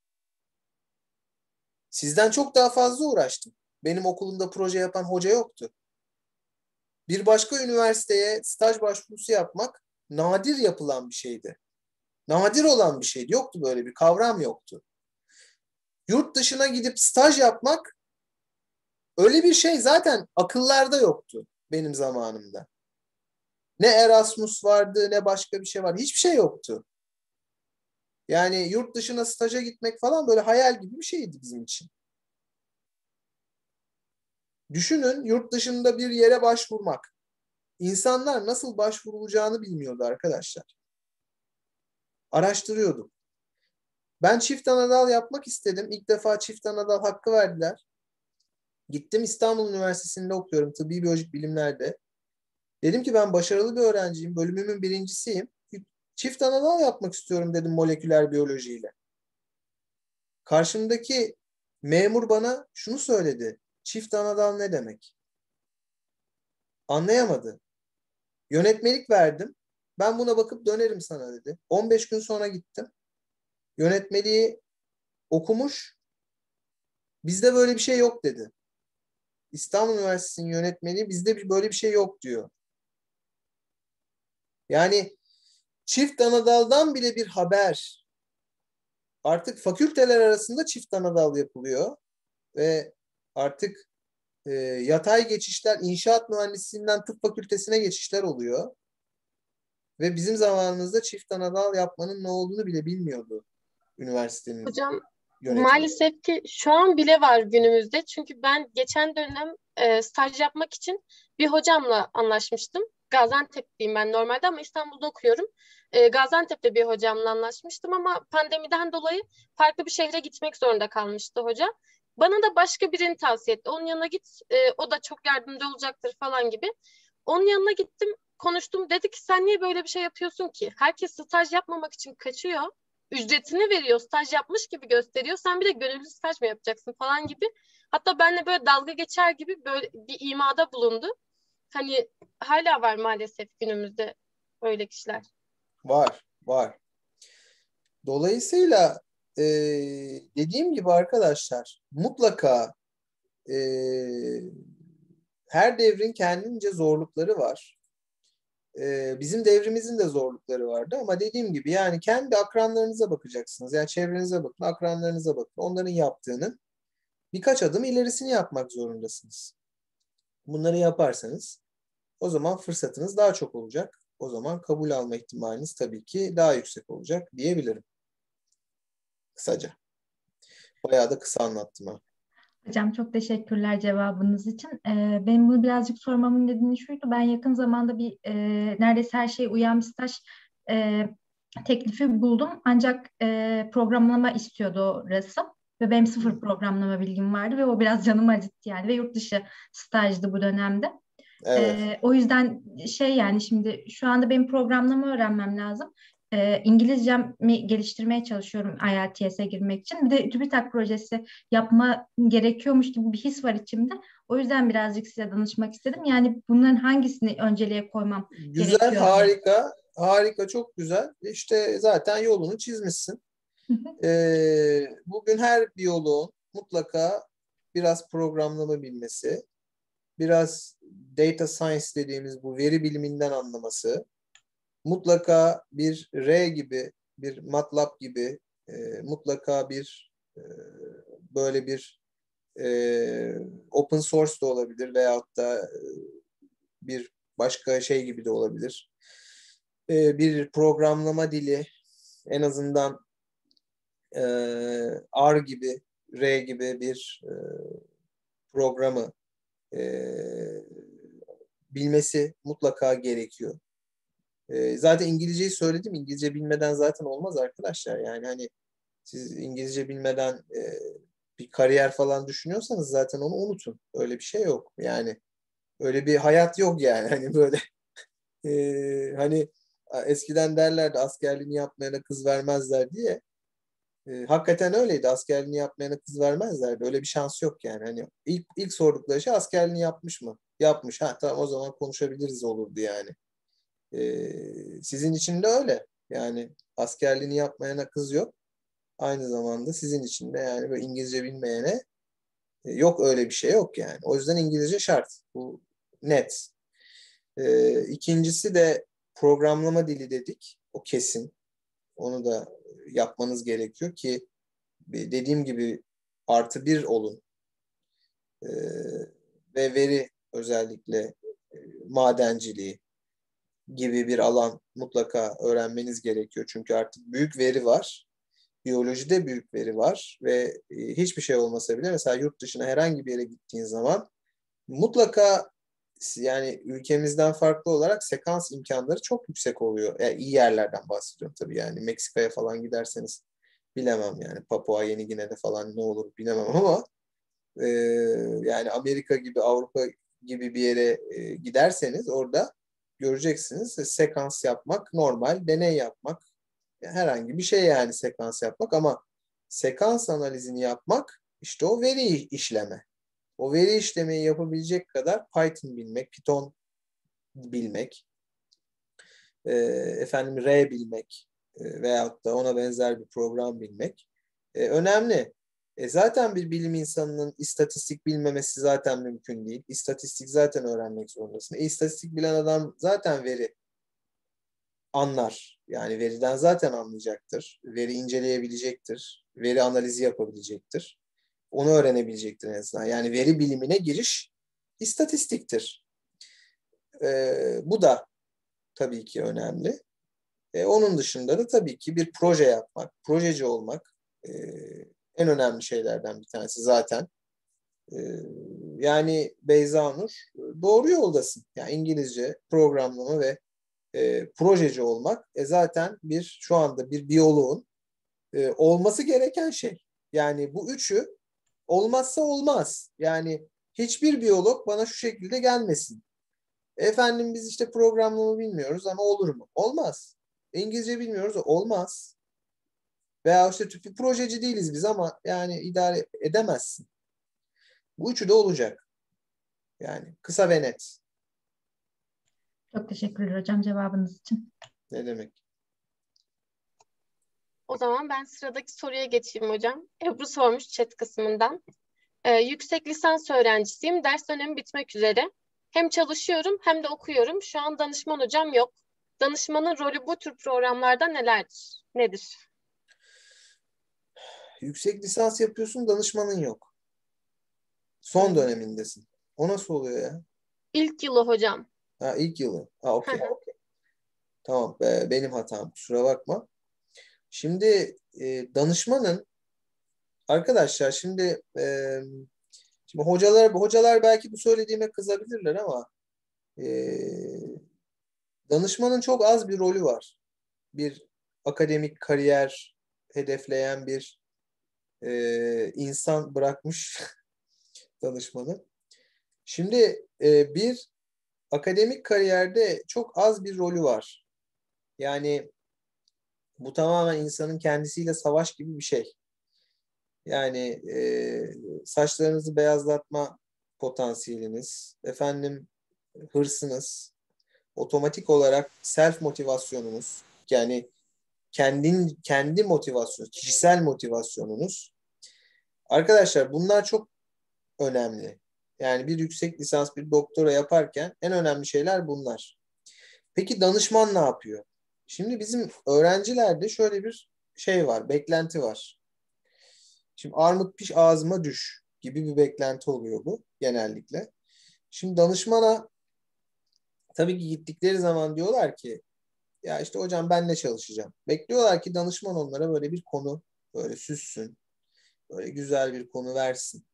sizden çok daha fazla uğraştım. Benim okulumda proje yapan hoca yoktu. Bir başka üniversiteye staj başvurusu yapmak nadir yapılan bir şeydi. Nadir olan bir şeydi. Yoktu, böyle bir kavram yoktu. Yurt dışına gidip staj yapmak, öyle bir şey zaten akıllarda yoktu benim zamanımda. Ne Erasmus vardı, ne başka bir şey vardı. Hiçbir şey yoktu. Yani yurt dışına staja gitmek falan böyle hayal gibi bir şeydi bizim için. Düşünün, yurt dışında bir yere başvurmak. İnsanlar nasıl başvurulacağını bilmiyordu arkadaşlar. Araştırıyordum. Ben çift anadal yapmak istedim. İlk defa çift anadal hakkı verdiler. Gittim, İstanbul Üniversitesi'nde okuyorum, tıbbi biyolojik bilimlerde. Dedim ki ben başarılı bir öğrenciyim, bölümümün birincisiyim. Çift anadal yapmak istiyorum dedim moleküler biyolojiyle. Karşımdaki memur bana şunu söyledi. Çift anadal ne demek? Anlayamadı. Yönetmelik verdim. Ben buna bakıp dönerim sana dedi. 15 gün sonra gittim. Yönetmeliği okumuş. Bizde böyle bir şey yok dedi. İstanbul Üniversitesi'nin yönetmeni bizde böyle bir şey yok diyor. Yani çift anadaldan bile bir haber. Artık fakülteler arasında çift anadal yapılıyor ve artık yatay geçişler, inşaat mühendisliğinden tıp fakültesine geçişler oluyor. Ve bizim zamanımızda çift anadal yapmanın ne olduğunu bile bilmiyordu üniversitenin Hocam yönetimi. maalesef ki şu an bile var günümüzde. Çünkü ben geçen dönem staj yapmak için bir hocamla anlaşmıştım. Gaziantep'liyim ben normalde ama İstanbul'da okuyorum. Gaziantep'te bir hocamla anlaşmıştım ama pandemiden dolayı farklı bir şehre gitmek zorunda kalmıştı hoca. Bana da başka birini tavsiye etti. Onun yanına git, o da çok yardımcı olacaktır falan gibi. Onun yanına gittim, konuştum. Dedi ki sen niye böyle bir şey yapıyorsun ki? Herkes staj yapmamak için kaçıyor. Ücretini veriyor, staj yapmış gibi gösteriyor. Sen bir de gönüllü staj mı yapacaksın falan gibi. Hatta benimle böyle dalga geçer gibi böyle bir imada bulundu. Hani hala var maalesef günümüzde öyle kişiler. Var. Dolayısıyla dediğim gibi arkadaşlar mutlaka her devrin kendince zorlukları var. Bizim devrimizin de zorlukları vardı ama dediğim gibi yani kendi akranlarınıza bakacaksınız. Yani çevrenize bakın, akranlarınıza bakın. Onların yaptığının birkaç adım ilerisini yapmak zorundasınız. Bunları yaparsanız o zaman fırsatınız daha çok olacak. O zaman kabul alma ihtimaliniz tabii ki daha yüksek olacak diyebilirim. Kısaca. Bayağı da kısa anlattım ha. Hocam çok teşekkürler cevabınız için. Benim bunu birazcık sormamın nedeni şuydu. Ben yakın zamanda bir neredeyse her şeye uyan bir staj teklifi buldum. Ancak programlama istiyordu orası. Ve benim sıfır programlama bilgim vardı ve o biraz canımı acıttı yani. Ve yurt dışı stajdı bu dönemde. Evet. O yüzden yani şimdi şu anda benim programlama öğrenmem lazım. İngilizcemi geliştirmeye çalışıyorum IELTS'e girmek için. Bir de TÜBİTAK projesi yapma gerekiyormuş gibi bir his var içimde. O yüzden birazcık size danışmak istedim. Yani bunların hangisini önceliğe koymam Güzel, gerekiyor diye. harika, çok güzel. İşte zaten yolunu çizmişsin. Bugün her biyoloğun mutlaka biraz programlama bilmesi, biraz data science dediğimiz bu veri biliminden anlaması, mutlaka bir R gibi, bir MATLAB gibi, mutlaka bir böyle bir open source da olabilir veyahut da bir başka şey gibi de olabilir. Bir programlama dili, en azından R gibi, R gibi bir programı bilmesi mutlaka gerekiyor. Zaten İngilizceyi söyledim. İngilizce bilmeden zaten olmaz arkadaşlar. Yani hani siz İngilizce bilmeden bir kariyer falan düşünüyorsanız zaten onu unutun. Öyle bir şey yok. Yani öyle bir hayat yok yani. Hani böyle hani eskiden derlerdi askerliğini yapmayana kız vermezler diye. Hakikaten öyleydi. Askerliğini yapmayana kız vermezlerdi. Öyle bir şans yok yani. Hani ilk sordukları şey askerliğini yapmış mı? Yapmış. Ha tamam o zaman konuşabiliriz olurdu yani. Sizin için de öyle. Yani askerliğini yapmayana kız yok. Aynı zamanda sizin için de yani böyle İngilizce bilmeyene yok öyle bir şey yok yani. O yüzden İngilizce şart. Bu net. İkincisi de programlama dili dedik. O kesin. Onu da yapmanız gerekiyor ki dediğim gibi +1 olun. Ve veri özellikle madenciliği gibi bir alan mutlaka öğrenmeniz gerekiyor. Çünkü artık büyük veri var. Biyolojide büyük veri var ve hiçbir şey olmasa bile mesela yurt dışına herhangi bir yere gittiğin zaman mutlaka yani ülkemizden farklı olarak sekans imkanları çok yüksek oluyor. Yani iyi yerlerden bahsediyorum tabii yani. Meksika'ya falan giderseniz bilemem yani. Papua Yeni Gine'de falan ne olur bilemem ama yani Amerika gibi Avrupa gibi bir yere giderseniz orada göreceksiniz. Sekans yapmak normal, deney yapmak herhangi bir şey yani sekans yapmak ama sekans analizini yapmak işte o veri işleme. O veri işlemeyi yapabilecek kadar Python bilmek, Python bilmek, R bilmek veyahut da ona benzer bir program bilmek önemli. Zaten bir bilim insanının istatistik bilmemesi zaten mümkün değil. İstatistik zaten öğrenmek zorundasın. İstatistik bilen adam zaten veri anlar. Yani veriden zaten anlayacaktır. Veri inceleyebilecektir. Veri analizi yapabilecektir. Onu öğrenebilecektir en azından. Yani veri bilimine giriş istatistiktir. Bu da tabii ki önemli. Onun dışında da tabii ki bir proje yapmak, projeci olmak en önemli şeylerden bir tanesi zaten. Yani Beyza Nur, doğru yoldasın. Yani İngilizce programlama ve projeci olmak zaten şu anda bir biyoloğun olması gereken şey. Yani bu üçü olmazsa olmaz. Yani hiçbir biyolog bana şu şekilde gelmesin. Efendim biz işte programlama bilmiyoruz ama olur mu? Olmaz. İngilizce bilmiyoruz, olmaz. Veya işte bir projeci değiliz biz ama yani idare edemezsin. Bu üçü de olacak. Yani kısa ve net. Çok teşekkürler hocam cevabınız için. Ne demek? O zaman ben sıradaki soruya geçeyim hocam. Ebru sormuş chat kısmından. Yüksek lisans öğrencisiyim. Ders dönemi bitmek üzere. Hem çalışıyorum hem de okuyorum. Şu an danışman hocam yok. Danışmanın rolü bu tür programlarda nedir? Yüksek lisans yapıyorsun, danışmanın yok. Son dönemindesin. O nasıl oluyor ya? İlk yılı hocam. Ha, ilk yılı. Ha, okey. Tamam, benim hatam. Kusura bakma. Şimdi danışmanın arkadaşlar şimdi hocalar belki bu söylediğime kızabilirler ama danışmanın çok az bir rolü var. Bir akademik kariyer hedefleyen bir insan bırakmış danışmanı. Şimdi bir akademik kariyerde çok az bir rolü var. Yani bu tamamen insanın kendisiyle savaş gibi bir şey. Yani saçlarınızı beyazlatma potansiyeliniz, efendim hırsınız, otomatik olarak self motivasyonunuz, yani kendi motivasyonunuz, kişisel motivasyonunuz. Arkadaşlar bunlar çok önemli. Yani bir yüksek lisans, bir doktora yaparken en önemli şeyler bunlar. Peki danışman ne yapıyor? Şimdi bizim öğrencilerde şöyle bir şey var, beklenti var. Şimdi armut piş ağzıma düş gibi bir beklenti oluyor bu genellikle. Şimdi danışmana tabii ki gittikleri zaman diyorlar ki ya işte hocam ben ne çalışacağım? Bekliyorlar ki danışman onlara böyle bir konu böyle süssün. Böyle güzel bir konu versin.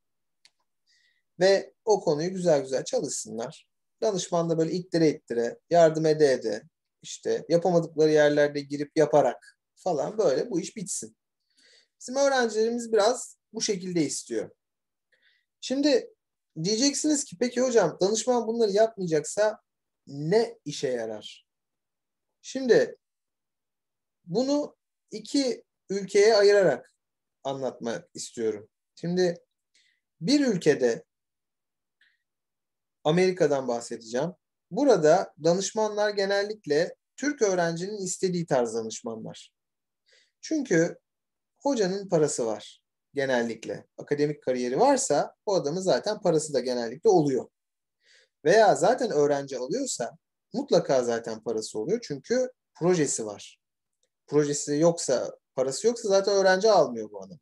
Ve o konuyu güzel güzel çalışsınlar. Danışman da böyle ittire yardım ede işte yapamadıkları yerlerde girip yaparak falan böyle bu iş bitsin. Bizim öğrencilerimiz biraz bu şekilde istiyor. Şimdi diyeceksiniz ki peki hocam danışman bunları yapmayacaksa ne işe yarar? Şimdi bunu iki ülkeye ayırarak anlatmak istiyorum. Şimdi bir ülkede Amerika'dan bahsedeceğim. Burada danışmanlar genellikle Türk öğrencinin istediği tarz danışmanlar. Çünkü hocanın parası var genellikle. Akademik kariyeri varsa o adamın zaten parası da genellikle oluyor. Veya zaten öğrenci alıyorsa mutlaka zaten parası oluyor. Çünkü projesi var. Projesi yoksa, parası yoksa zaten öğrenci almıyor bu adam.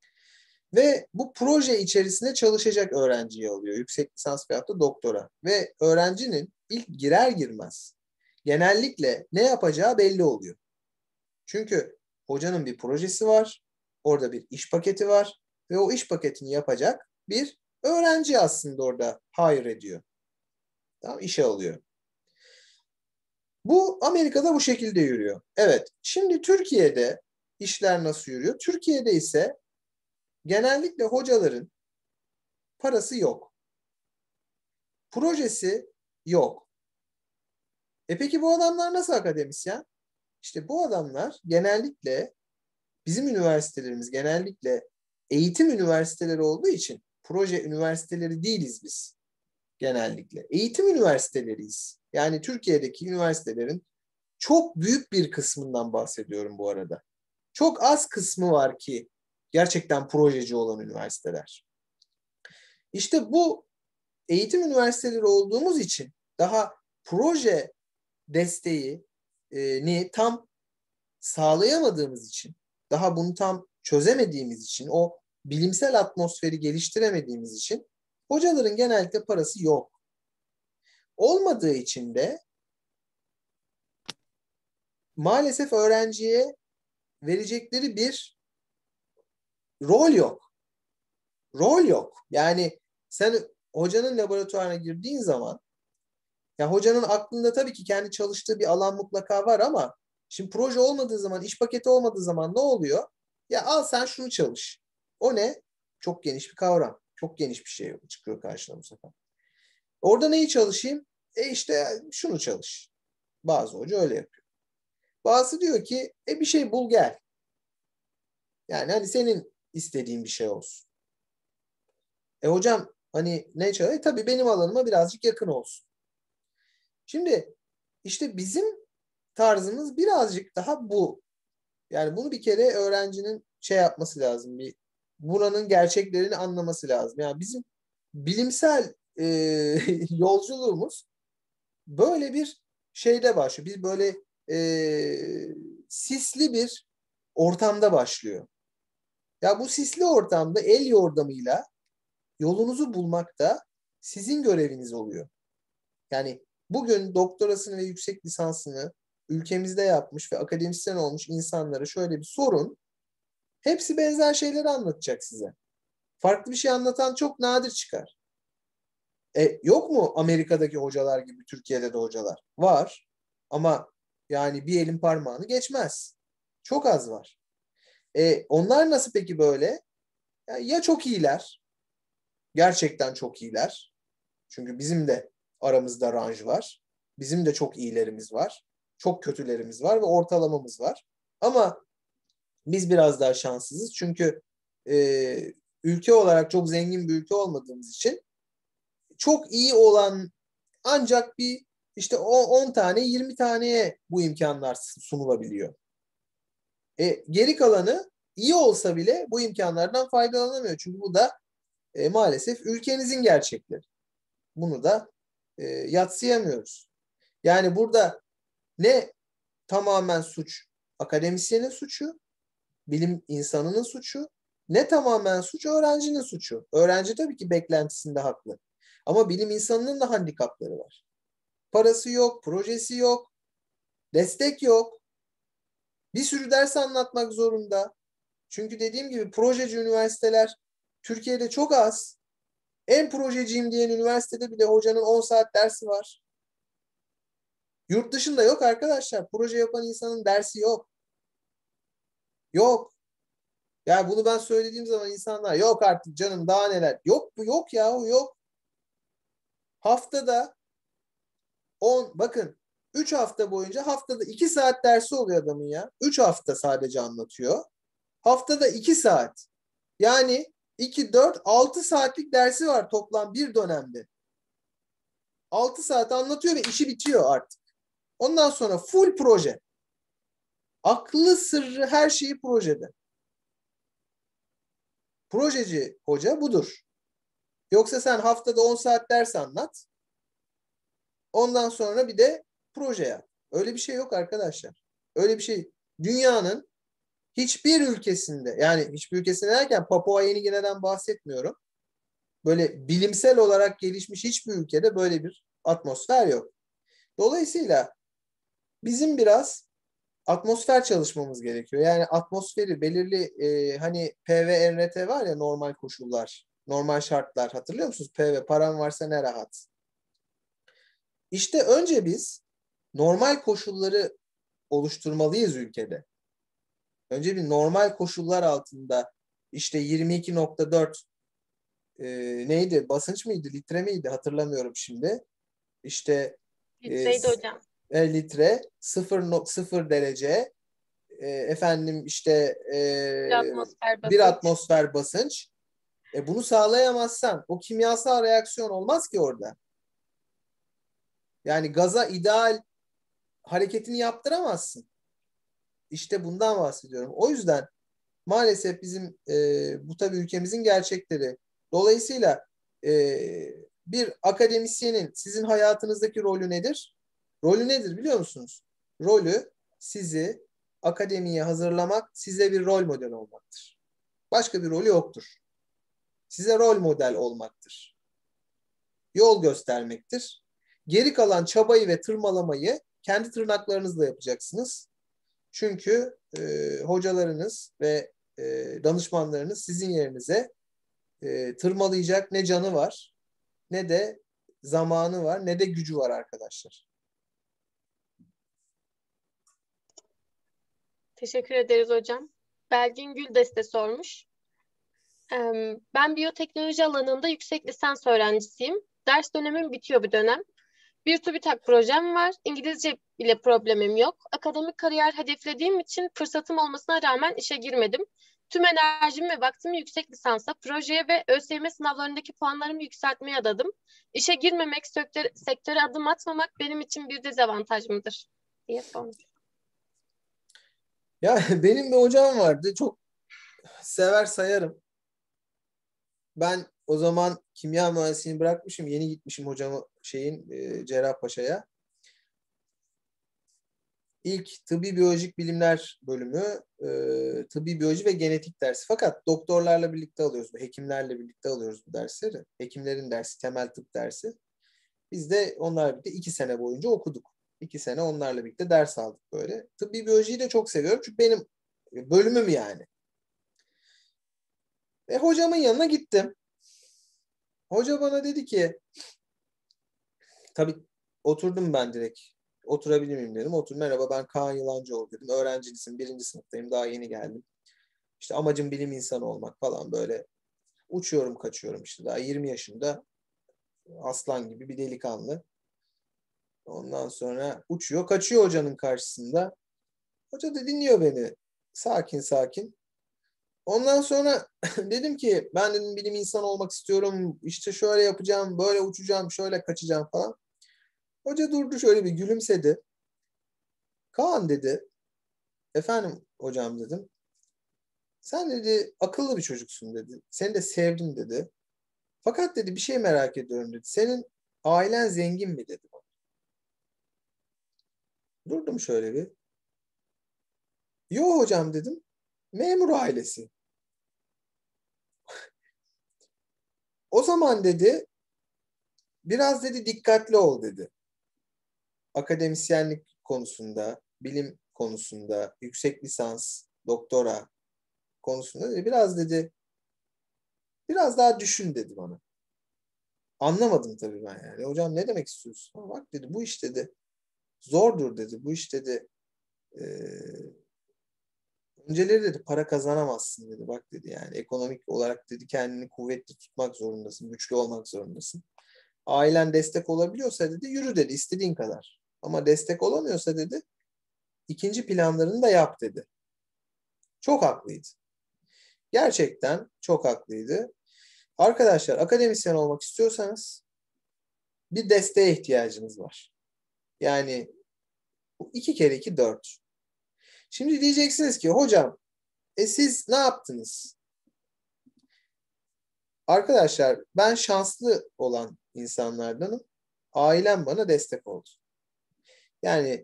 Ve bu proje içerisinde çalışacak öğrenciyi alıyor. Yüksek lisans veyahut da doktora. Ve öğrencinin ilk girer girmez genellikle ne yapacağı belli oluyor. Çünkü hocanın bir projesi var. Orada bir iş paketi var. Ve o iş paketini yapacak bir öğrenci aslında orada hire ediyor. Tamam, işe alıyor. Bu Amerika'da bu şekilde yürüyor. Evet. Şimdi Türkiye'de işler nasıl yürüyor? Türkiye'de ise genellikle hocaların parası yok. Projesi yok. Peki bu adamlar nasıl akademisyen? İşte bu adamlar genellikle bizim üniversitelerimiz genellikle eğitim üniversiteleri olduğu için proje üniversiteleri değiliz biz genellikle. Eğitim üniversiteleriyiz. Yani Türkiye'deki üniversitelerin çok büyük bir kısmından bahsediyorum bu arada. Çok az kısmı var ki Gerçekten projeci olan üniversiteler. İşte bu eğitim üniversiteleri olduğumuz için daha proje desteğini tam sağlayamadığımız için, daha bunu tam çözemediğimiz için, o bilimsel atmosferi geliştiremediğimiz için hocaların genellikle parası yok. Olmadığı için de maalesef öğrenciye verecekleri bir rol yok. Rol yok. Yani sen hocanın laboratuvarına girdiğin zaman, ya hocanın aklında tabii ki kendi çalıştığı bir alan mutlaka var ama şimdi proje olmadığı zaman, iş paketi olmadığı zaman ne oluyor? Ya al sen şunu çalış. O ne? Çok geniş bir kavram. Çok geniş bir şey çıkıyor karşına bu sefer. Orada neyi çalışayım? İşte şunu çalış. Bazı hoca öyle yapıyor. Bazısı diyor ki bir şey bul gel. Yani hani senin istediğin bir şey olsun. Hocam hani ne çalış? Tabii benim alanıma birazcık yakın olsun. Şimdi işte bizim tarzımız birazcık daha bu. Yani bunu bir kere öğrencinin şey yapması lazım. Buranın gerçeklerini anlaması lazım. Yani bizim bilimsel yolculuğumuz böyle bir şeyde başlıyor. Biz böyle sisli bir ortamda başlıyor. Ya bu sisli ortamda el yordamıyla yolunuzu bulmak da sizin göreviniz oluyor. Yani bugün doktorasını ve yüksek lisansını ülkemizde yapmış ve akademisyen olmuş insanlara şöyle bir sorun. Hepsi benzer şeyleri anlatacak size. Farklı bir şey anlatan çok nadir çıkar. Yok mu Amerika'daki hocalar gibi Türkiye'de de hocalar? Var. Ama yani bir elin parmağını geçmez. Çok az var. Onlar nasıl peki böyle? Ya çok iyiler. Gerçekten çok iyiler. Çünkü bizim de aramızda ranj var. Bizim de çok iyilerimiz var. Çok kötülerimiz var ve ortalamamız var. Ama biz biraz daha şanssızız. Çünkü ülke olarak çok zengin bir ülke olmadığımız için çok iyi olan ancak bir işte 10 tane 20 taneye bu imkanlar sunulabiliyor. Geri kalanı iyi olsa bile bu imkanlardan faydalanamıyor. Çünkü bu da maalesef ülkenizin gerçekleri. Bunu da yadsıyamıyoruz. Yani burada ne tamamen suç akademisyenin suçu, bilim insanının suçu, ne tamamen suç öğrencinin suçu. Öğrenci tabii ki beklentisinde haklı. Ama bilim insanının da handikapları var. Parası yok, projesi yok, destek yok. Bir sürü ders anlatmak zorunda. Çünkü dediğim gibi projeci üniversiteler Türkiye'de çok az. En projeciyim diyen üniversitede bile hocanın 10 saat dersi var. Yurt dışında yok arkadaşlar. Proje yapan insanın dersi yok. Yok. Ya bunu ben söylediğim zaman insanlar yok artık canım daha neler. Yok bu yok ya yok. Haftada 3 hafta boyunca haftada 2 saat dersi oluyor adamın ya. 3 hafta sadece anlatıyor. Haftada 2 saat. Yani 2, 4, 6 saatlik dersi var toplam bir dönemde. 6 saat anlatıyor ve işi bitiyor artık. Ondan sonra full proje. Aklı sırrı her şeyi projede. Projeci hoca budur. Yoksa sen haftada 10 saat ders anlat. Ondan sonra bir de proje yap. Öyle bir şey yok arkadaşlar. Öyle bir şey. Dünyanın hiçbir ülkesinde, yani hiçbir ülkesinde derken Papua Yeni Gine'den bahsetmiyorum. Böyle bilimsel olarak gelişmiş hiçbir ülkede böyle bir atmosfer yok. Dolayısıyla bizim biraz atmosfer çalışmamız gerekiyor. Yani atmosferi belirli hani PV-NRT var ya normal koşullar, normal şartlar hatırlıyor musunuz? PV paran varsa ne rahat. İşte önce biz normal koşulları oluşturmalıyız ülkede. Önce bir normal koşullar altında işte 22.4 neydi? Basınç mıydı? Litre miydi? Hatırlamıyorum şimdi. İşte Litreydi hocam. litre 0 derece efendim işte bir atmosfer basınç. Bunu sağlayamazsan o kimyasal reaksiyon olmaz ki orada. Yani gaza ideal hareketini yaptıramazsın. İşte bundan bahsediyorum. O yüzden Maalesef bizim bu tabii ülkemizin gerçekleri. Dolayısıyla bir akademisyenin sizin hayatınızdaki rolü nedir? Rolü nedir biliyor musunuz? Rolü sizi akademiye hazırlamak, size bir rol model olmaktır. Başka bir rolü yoktur. Size rol model olmaktır. Yol göstermektir. Geri kalan çabayı ve tırmalamayı kendi tırnaklarınızla yapacaksınız. Çünkü hocalarınız ve danışmanlarınız sizin yerinize tırmalayacak ne canı var, ne de zamanı var, ne de gücü var arkadaşlar. Teşekkür ederiz hocam. Belgin Güldeste sormuş. Ben biyoteknoloji alanında yüksek lisans öğrencisiyim. Ders dönemim bitiyor bir dönem. Bir TÜBİTAK projem var. İngilizce ile problemim yok. Akademik kariyer hedeflediğim için fırsatım olmasına rağmen işe girmedim. Tüm enerjimi ve vaktimi yüksek lisansa, projeye ve ÖSYM sınavlarındaki puanlarımı yükseltmeye adadım. İşe girmemek, sektöre adım atmamak benim için bir dezavantaj mıdır diye sormuş. Ya benim bir hocam vardı. Çok sever sayarım. Ben o zaman kimya mühendisliğini bırakmışım. Yeni gitmişim hocamı Cerrahpaşa'ya. İlk tıbbi biyolojik bilimler bölümü, tıbbi biyoloji ve genetik dersi. Fakat doktorlarla birlikte alıyoruz, hekimlerle birlikte alıyoruz bu dersleri. Hekimlerin dersi, temel tıp dersi. Biz de onlarla birlikte 2 sene boyunca okuduk. 2 sene onlarla birlikte ders aldık böyle. Tıbbi biyolojiyi de çok seviyorum çünkü benim bölümüm yani. Ve hocamın yanına gittim. Hoca bana dedi ki, tabii oturdum ben direkt. Oturabilir miyim dedim. Otur, merhaba ben Kaan Yılancıoğlu dedim. Öğrencisin, 1. sınıftayım, daha yeni geldim. İşte amacım bilim insanı olmak falan böyle. Uçuyorum kaçıyorum işte, daha 20 yaşında aslan gibi bir delikanlı. Ondan sonra uçuyor kaçıyor hocanın karşısında. Hoca da dinliyor beni. Sakin sakin. Ondan sonra dedim ki ben dedim bilim insanı olmak istiyorum. İşte şöyle yapacağım, böyle uçacağım, şöyle kaçacağım falan. Hoca durdu şöyle bir gülümsedi. Kaan dedi. Efendim hocam dedim. Sen dedi akıllı bir çocuksun dedi. Seni de sevdim dedi. Fakat dedi bir şey merak ediyorum dedi. Senin ailen zengin mi dedi bana. Durdum şöyle bir. Yo hocam dedim. Memur ailesi. O zaman dedi biraz dedi dikkatli ol dedi. Akademisyenlik konusunda, bilim konusunda, yüksek lisans, doktora konusunda dedi, biraz daha düşün dedi bana. Anlamadım tabii ben yani. Hocam ne demek istiyorsun? Ama bak dedi bu iş dedi zordur dedi. Bu iş dedi önceleri dedi para kazanamazsın dedi. Bak dedi yani ekonomik olarak dedi kendini kuvvetli tutmak zorundasın. Güçlü olmak zorundasın. Ailen destek olabiliyorsa dedi yürü dedi istediğin kadar. Ama destek olamıyorsa dedi ikinci planlarını da yap dedi. Çok haklıydı. Gerçekten çok haklıydı. Arkadaşlar akademisyen olmak istiyorsanız bir desteğe ihtiyacınız var. Yani 2 kere 2 4. Şimdi diyeceksiniz ki hocam siz ne yaptınız? Arkadaşlar ben şanslı olan insanlardanım. Ailem bana destek oldu. Yani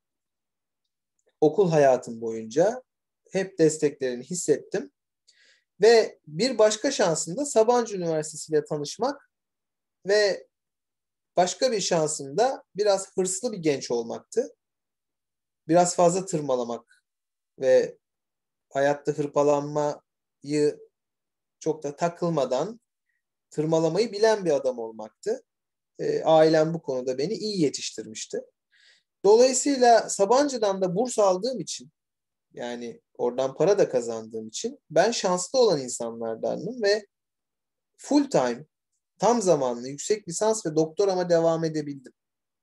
okul hayatım boyunca hep desteklerini hissettim. Ve bir başka şansım da Sabancı Üniversitesi ile tanışmak ve başka bir şansım da biraz hırslı bir genç olmaktı. Biraz fazla tırmalamak ve hayatta hırpalanmayı çok da takılmadan tırmalamayı bilen bir adam olmaktı. Ailem bu konuda beni iyi yetiştirmişti. Dolayısıyla Sabancı'dan da burs aldığım için yani oradan para da kazandığım için ben şanslı olan insanlardanım ve full time, tam zamanlı yüksek lisans ve doktorama devam edebildim.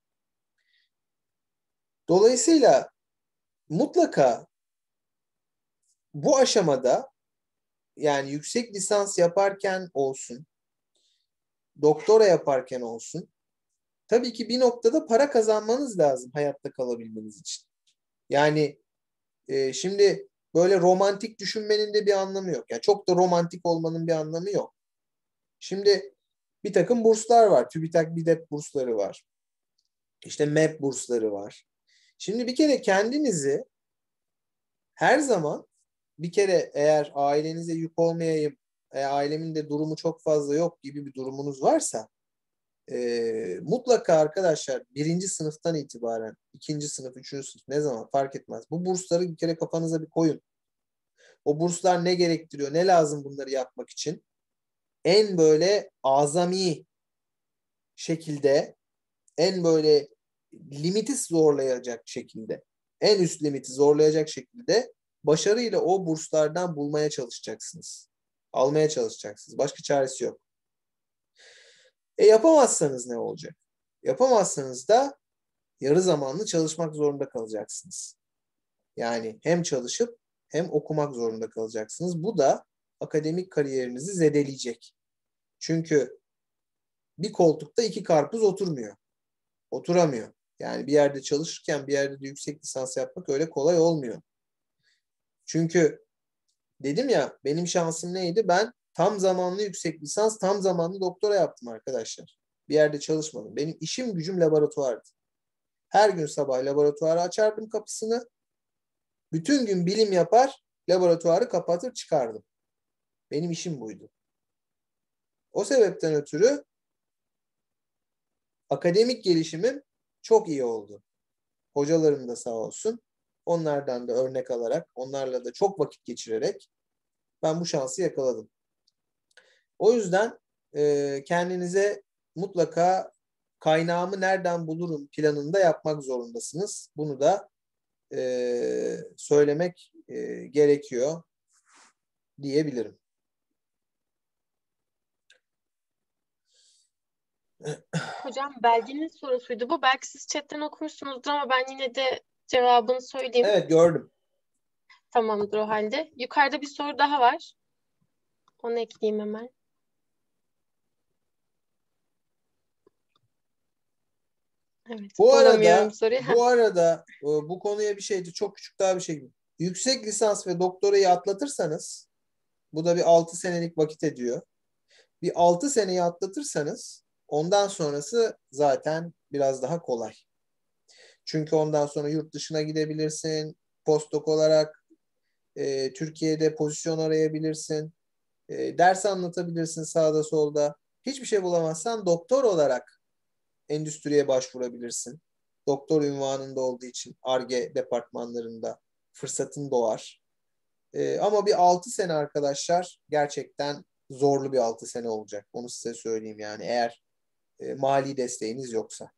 Dolayısıyla mutlaka bu aşamada yani yüksek lisans yaparken olsun, doktora yaparken olsun, tabii ki bir noktada para kazanmanız lazım hayatta kalabilmeniz için. Yani şimdi böyle romantik düşünmenin de bir anlamı yok. Yani çok da romantik olmanın bir anlamı yok. Şimdi bir takım burslar var. TÜBİTAK BİDEP bursları var. İşte MEP bursları var. Şimdi bir kere kendinizi her zaman bir kere eğer ailenize yük olmayayım, ailemin de durumu çok fazla yok gibi bir durumunuz varsa mutlaka arkadaşlar birinci sınıftan itibaren ikinci sınıf, üçüncü sınıf ne zaman fark etmez. Bu bursları bir kere kafanıza bir koyun. O burslar ne gerektiriyor, ne lazım bunları yapmak için? En böyle azami şekilde, en böyle limiti zorlayacak şekilde, en üst limiti zorlayacak şekilde başarıyla o burslardan bulmaya çalışacaksınız. Almaya çalışacaksınız. Başka çaresi yok. Yapamazsanız ne olacak? Yapamazsanız da yarı zamanlı çalışmak zorunda kalacaksınız. Yani hem çalışıp hem okumak zorunda kalacaksınız. Bu da akademik kariyerinizi zedeleyecek. Çünkü bir koltukta iki karpuz oturmuyor. Oturamıyor. Yani bir yerde çalışırken bir yerde de yüksek lisans yapmak öyle kolay olmuyor. Çünkü dedim ya benim şansım neydi? Ben tam zamanlı yüksek lisans, tam zamanlı doktora yaptım arkadaşlar. Bir yerde çalışmadım. Benim işim gücüm laboratuvardı. Her gün sabah laboratuvarı açardım kapısını. Bütün gün bilim yapar, laboratuvarı kapatır çıkardım. Benim işim buydu. O sebepten ötürü akademik gelişimim çok iyi oldu. Hocalarım da sağ olsun. Onlardan da örnek alarak, onlarla da çok vakit geçirerek ben bu şansı yakaladım. O yüzden kendinize mutlaka kaynağımı nereden bulurum planını da yapmak zorundasınız. Bunu da söylemek gerekiyor diyebilirim. Hocam Belgin'in sorusuydu bu. Belki siz chatten okumuşsunuzdur ama ben yine de cevabını söyleyeyim. Evet gördüm. Tamamdır o halde. Yukarıda bir soru daha var. Onu ekleyeyim hemen. Evet, bulamıyorum soruyu. Bu arada bu konuya bir şeydi. Çok küçük daha bir şey. Yüksek lisans ve doktorayı atlatırsanız bu da bir 6 senelik vakit ediyor. Bir 6 seneyi atlatırsanız ondan sonrası zaten biraz daha kolay. Çünkü ondan sonra yurt dışına gidebilirsin. Postdoc olarak Türkiye'de pozisyon arayabilirsin. Ders anlatabilirsin sağda solda. Hiçbir şey bulamazsan doktor olarak endüstriye başvurabilirsin. Doktor unvanında olduğu için Ar-Ge departmanlarında fırsatın doğar. Ama bir 6 sene arkadaşlar gerçekten zorlu bir 6 sene olacak. Onu size söyleyeyim yani eğer mali desteğiniz yoksa.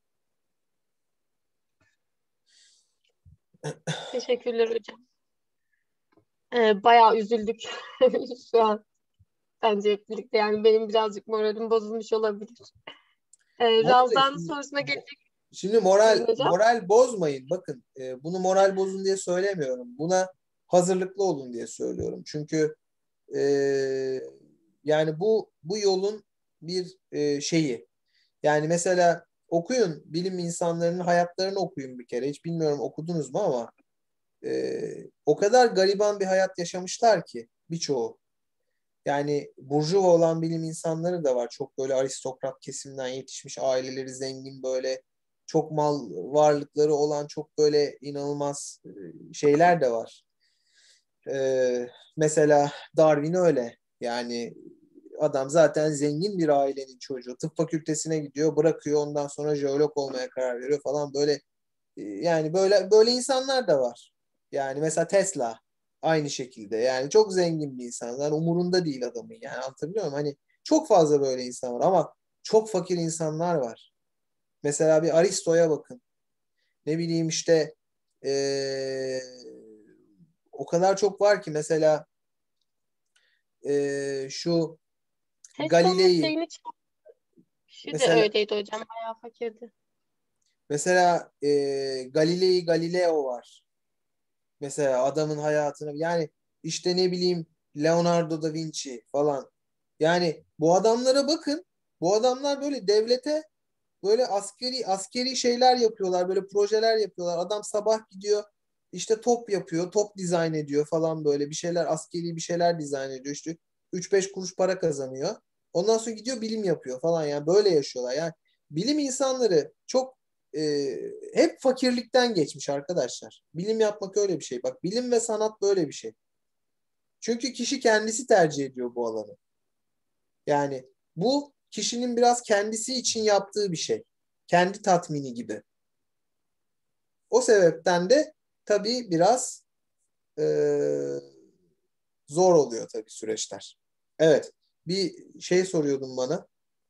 Teşekkürler hocam. Bayağı üzüldük şu an. Bence hep birlikte yani benim birazcık moralim bozulmuş olabilir. Ravza'nın sorusuna gelecek. Şimdi moral bozmayın. Bakın bunu moral bozun diye söylemiyorum. Buna hazırlıklı olun diye söylüyorum. Çünkü yani bu yolun bir şeyi. Yani mesela okuyun. Bilim insanlarının hayatlarını okuyun bir kere. Hiç bilmiyorum okudunuz mu ama o kadar gariban bir hayat yaşamışlar ki birçoğu. Yani burjuva olan bilim insanları da var. Çok böyle aristokrat kesimden yetişmiş, aileleri zengin böyle çok mal varlıkları olan çok böyle inanılmaz şeyler de var. Mesela Darwin öyle. Yani adam zaten zengin bir ailenin çocuğu. Tıp fakültesine gidiyor, bırakıyor ondan sonra jeolog olmaya karar veriyor falan böyle. Yani böyle insanlar da var. Yani mesela Tesla aynı şekilde. Yani çok zengin bir insan. Yani umurunda değil adamın. Yani anlatabiliyor muyum? Hani çok fazla böyle insan var ama çok fakir insanlar var. Mesela bir Aristo'ya bakın. Ne bileyim işte o kadar çok var ki mesela şu Tesla'nın Galilei şeyini şu da mesela öyleydi hocam. Bayağı fakirdi. Galilei Galileo var. Mesela adamın hayatını yani işte ne bileyim Leonardo da Vinci falan. Yani bu adamlara bakın. Bu adamlar böyle devlete böyle askeri şeyler yapıyorlar. Böyle projeler yapıyorlar. Adam sabah gidiyor işte top yapıyor, top dizayn ediyor falan böyle bir şeyler, askeri bir şeyler dizayn ediyor. İşte 3-5 kuruş para kazanıyor. Ondan sonra gidiyor bilim yapıyor falan yani böyle yaşıyorlar. Yani bilim insanları çok hep fakirlikten geçmiş arkadaşlar. Bilim yapmak öyle bir şey. Bak bilim ve sanat böyle bir şey. Çünkü kişi kendisi tercih ediyor bu alanı. Yani bu kişinin biraz kendisi için yaptığı bir şey. Kendi tatmini gibi. O sebepten de tabii biraz e, zor oluyor tabii süreçler. Evet. Bir şey soruyordun bana.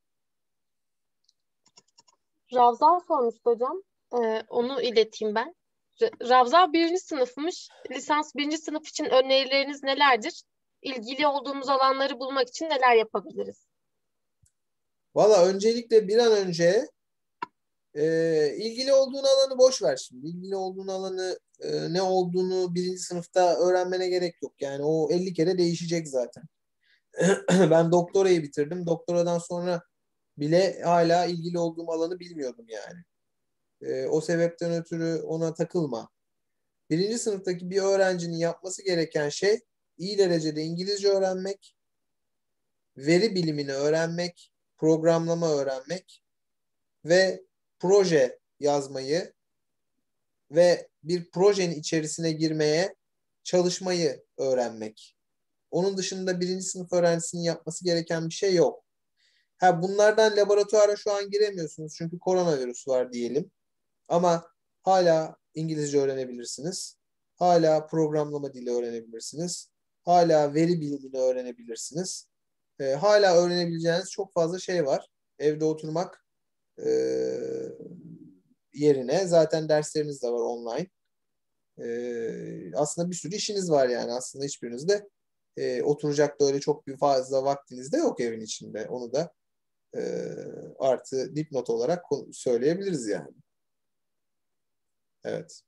Ravza sormuştu hocam. Onu ileteyim ben. Ravza birinci sınıfmış. Lisans birinci sınıf için önerileriniz nelerdir? İlgili olduğumuz alanları bulmak için neler yapabiliriz? Valla öncelikle bir an önce ilgili olduğun alanı boş ver şimdi. İlgili olduğun alanı ne olduğunu birinci sınıfta öğrenmene gerek yok. Yani o 50 kere değişecek zaten. Ben doktorayı bitirdim. Doktoradan sonra bile hala ilgili olduğum alanı bilmiyordum yani. O sebepten ötürü ona takılma. Birinci sınıftaki bir öğrencinin yapması gereken şey iyi derecede İngilizce öğrenmek, veri bilimini öğrenmek, programlama öğrenmek ve proje yazmayı ve bir projenin içerisine girmeye çalışmayı öğrenmek. Onun dışında birinci sınıf öğrencisinin yapması gereken bir şey yok. Ha, bunlardan laboratuvara şu an giremiyorsunuz çünkü koronavirüs var diyelim. Ama hala İngilizce öğrenebilirsiniz. Hala programlama dili öğrenebilirsiniz. Hala veri bilimini öğrenebilirsiniz. Hala öğrenebileceğiniz çok fazla şey var. Evde oturmak e, yerine zaten dersleriniz de var online. Aslında bir sürü işiniz var yani. Aslında hiçbiriniz de oturacak da öyle çok bir fazla vaktiniz de yok evin içinde. Onu da artı dipnot olarak söyleyebiliriz yani. Evet.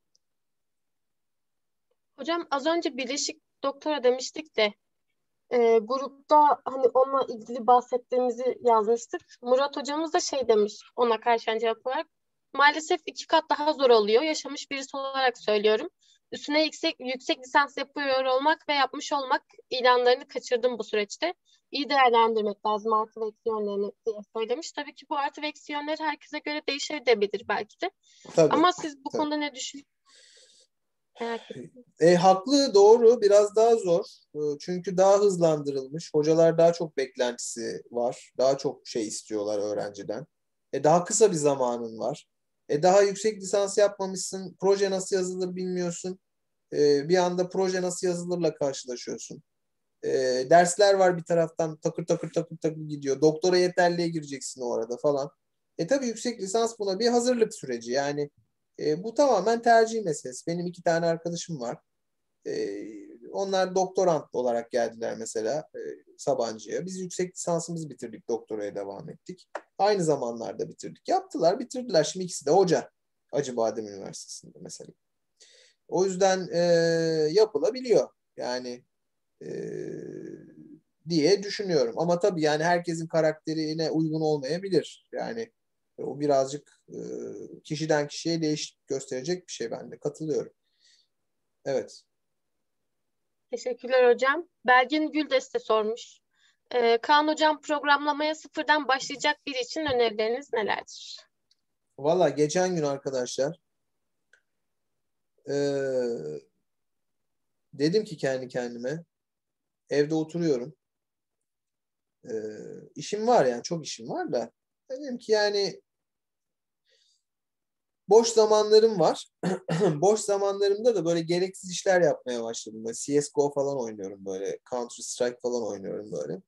Hocam az önce birleşik doktora demiştik de grupta hani onunla ilgili bahsettiğimizi yazmıştık. Murat hocamız da şey demiş ona karşılan cevap olarak. Maalesef 2 kat daha zor oluyor. Yaşamış birisi olarak söylüyorum. Üstüne yüksek lisans yapıyor olmak ve yapmış olmak ilanlarını kaçırdım bu süreçte. İyi değerlendirmek lazım artı ve eksi yönlerini diye söylemiş. Tabii ki bu artı ve eksi yönleri herkese göre değişebilir belki de. Tabii. Ama siz bu Tabii. konuda ne düşünüyorsunuz? Merak ettim. Haklı, doğru. Biraz daha zor. Çünkü daha hızlandırılmış. Hocalar daha çok beklentisi var. Daha çok şey istiyorlar öğrenciden. Daha kısa bir zamanın var. Daha yüksek lisans yapmamışsın. Proje nasıl yazılır bilmiyorsun. Bir anda proje nasıl yazılırla karşılaşıyorsun. Dersler var bir taraftan takır takır takır takır gidiyor. Doktora yeterliğe gireceksin o arada falan. Tabii yüksek lisans buna bir hazırlık süreci. Yani bu tamamen tercih meselesi. Benim 2 tane arkadaşım var. Onlar doktorant olarak geldiler mesela Sabancı'ya. Biz yüksek lisansımızı bitirdik, doktoraya devam ettik. Aynı zamanlarda bitirdik. Yaptılar, bitirdiler. Şimdi ikisi de hoca. Acıbadem Üniversitesi'nde mesela. O yüzden yapılabiliyor. Yani e, diye düşünüyorum. Ama tabii yani herkesin karakterine uygun olmayabilir. Yani o birazcık kişiden kişiye değişik gösterecek bir şey, ben de katılıyorum. Evet. Teşekkürler hocam. Belgin Güldeste sormuş. Kaan hocam programlamaya sıfırdan başlayacak biri için önerileriniz nelerdir? Valla geçen gün arkadaşlar dedim ki kendi kendime evde oturuyorum. İşim var yani çok işim var da dedim ki yani boş zamanlarım var. Boş zamanlarımda da böyle gereksiz işler yapmaya başladım. Böyle CSGO falan oynuyorum böyle. Counter Strike falan oynuyorum böyle.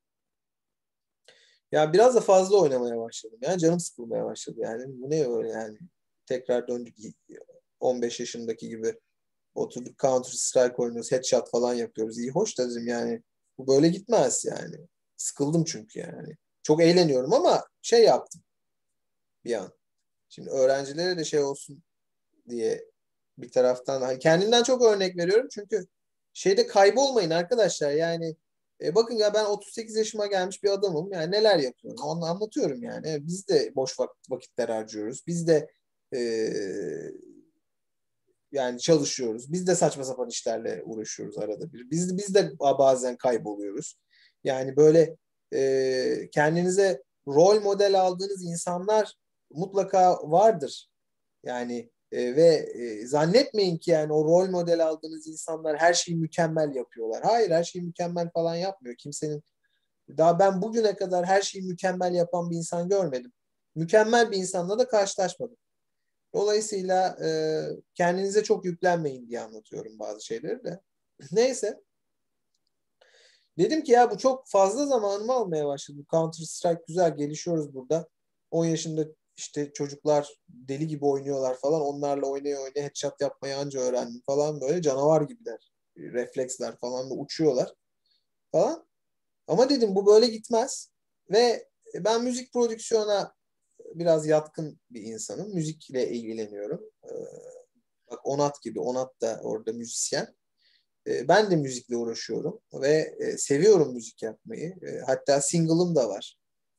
Ya biraz da fazla oynamaya başladım. Yani canım sıkılmaya başladı yani. Bu ne öyle yani? Tekrar döndük 15 yaşındaki gibi. Oturduk Counter Strike oynuyoruz. Headshot falan yapıyoruz. İyi hoş da dedim yani. Bu böyle gitmez yani. Sıkıldım çünkü yani. Çok eğleniyorum ama şey yaptım bir an. Şimdi öğrencilere de şey olsun diye bir taraftan hani kendimden çok örnek veriyorum çünkü şeyde kaybolmayın arkadaşlar yani bakın ya ben 38 yaşıma gelmiş bir adamım yani neler yapıyorum onu anlatıyorum yani biz de boş vakitler harcıyoruz biz de e, yani çalışıyoruz. Biz de saçma sapan işlerle uğraşıyoruz arada bir. Biz de bazen kayboluyoruz. Yani böyle kendinize rol model aldığınız insanlar mutlaka vardır. Yani zannetmeyin ki yani o rol model aldığınız insanlar her şeyi mükemmel yapıyorlar. Hayır, her şeyi mükemmel falan yapmıyor. Daha ben bugüne kadar her şeyi mükemmel yapan bir insan görmedim. Mükemmel bir insanla da karşılaşmadım. Dolayısıyla kendinize çok yüklenmeyin diye anlatıyorum bazı şeyleri de. Neyse. Dedim ki ya bu çok fazla zamanımı almaya başladı. Counter Strike güzel, gelişiyoruz burada. 10 yaşında işte çocuklar deli gibi oynuyorlar falan. Onlarla oynaya headshot yapmayı anca öğrendim falan, böyle canavar gibiler. Refleksler falan da uçuyorlar falan. Ama dedim bu böyle gitmez. Ve ben müzik prodüksiyona biraz yatkın bir insanım. Müzikle ilgileniyorum. Bak Onat gibi. Onat da orada müzisyen. Ben de müzikle uğraşıyorum ve seviyorum müzik yapmayı. Hatta single'ım da var.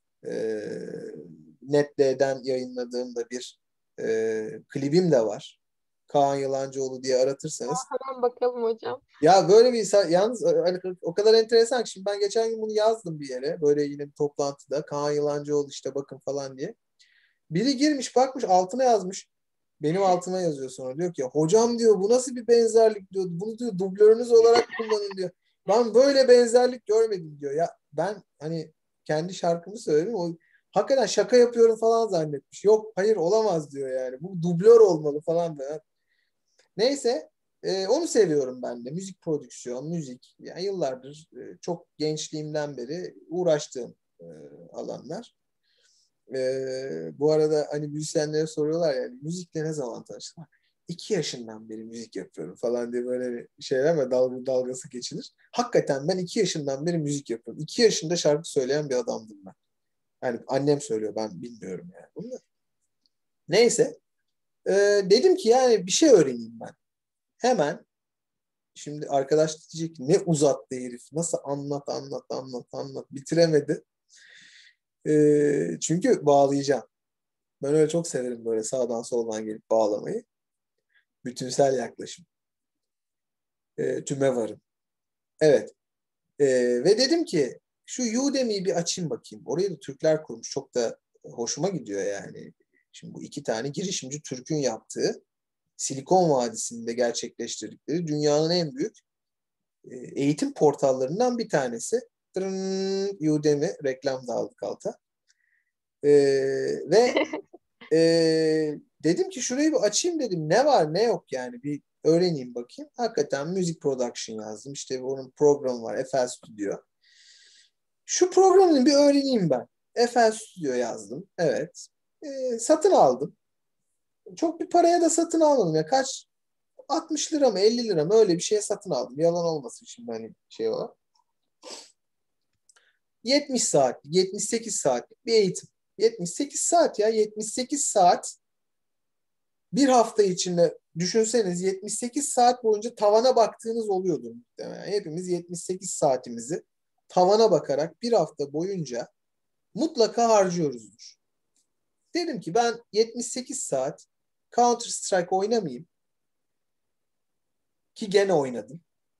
NetD'den yayınladığım da bir klibim de var. Kaan Yılancıoğlu diye aratırsanız. Hemen bakalım hocam. Ya böyle bir yalnız o kadar enteresan ki şimdi ben geçen gün bunu yazdım bir yere. Böyle yine bir toplantıda. Kaan Yılancıoğlu işte bakın falan diye. Biri girmiş bakmış altına yazmış. Benim altıma yazıyor sonra. Diyor ki hocam diyor bu nasıl bir benzerlik diyor. Bunu diyor dublörünüz olarak kullanın diyor. Ben böyle benzerlik görmedim diyor. Ya ben hani kendi şarkımı söyledim. O hakikaten şaka yapıyorum falan zannetmiş. Yok hayır olamaz diyor yani. Bu dublör olmalı falan. Neyse onu seviyorum ben de. Müzik prodüksiyon, müzik. Yani yıllardır çok gençliğimden beri uğraştığım alanlar. Bu arada hani müzisyenlere soruyorlar yani müzikle ne zaman tanıştın? 2 yaşından beri müzik yapıyorum falan diye böyle bir şeyler ve dalgası geçilir. Hakikaten ben 2 yaşından beri müzik yapıyorum. 2 yaşında şarkı söyleyen bir adamdım ben. Yani annem söylüyor, ben bilmiyorum yani bunu da. Neyse. Dedim ki yani bir şey öğreneyim ben. Hemen şimdi arkadaş diyecek ki ne uzattı herif. Nasıl anlat bitiremedi. Çünkü bağlayacağım. Ben öyle çok severim böyle sağdan soldan gelip bağlamayı. Bütünsel yaklaşım. Tüme varım. Evet. Ve dedim ki şu Udemy'yi bir açayım bakayım. Orayı da Türkler kurmuş. Çok da hoşuma gidiyor yani. Şimdi bu 2 tane girişimci Türk'ün yaptığı Silikon Vadisi'nde gerçekleştirdikleri dünyanın en büyük eğitim portallarından bir tanesi. Udemy, reklam da aldık alta. Ve dedim ki şurayı bir açayım dedim. Ne var ne yok yani bir öğreneyim bakayım. Hakikaten müzik production yazdım. İşte onun programı var. FL Studio. Şu programını bir öğreneyim ben. FL Studio yazdım. Evet. Satın aldım. Çok bir paraya da satın almadım. Ya kaç 60 lira mı 50 lira mı öyle bir şeye satın aldım. Yalan olmasın şimdi hani şey olarak. 70 saat, 78 saatlik bir eğitim. 78 saat ya 78 saat bir hafta içinde düşünseniz 78 saat boyunca tavana baktığınız oluyordur muhtemelen. Hepimiz 78 saatimizi tavana bakarak bir hafta boyunca mutlaka harcıyoruzdur. Dedim ki ben 78 saat Counter Strike oynamayayım ki gene oynadım.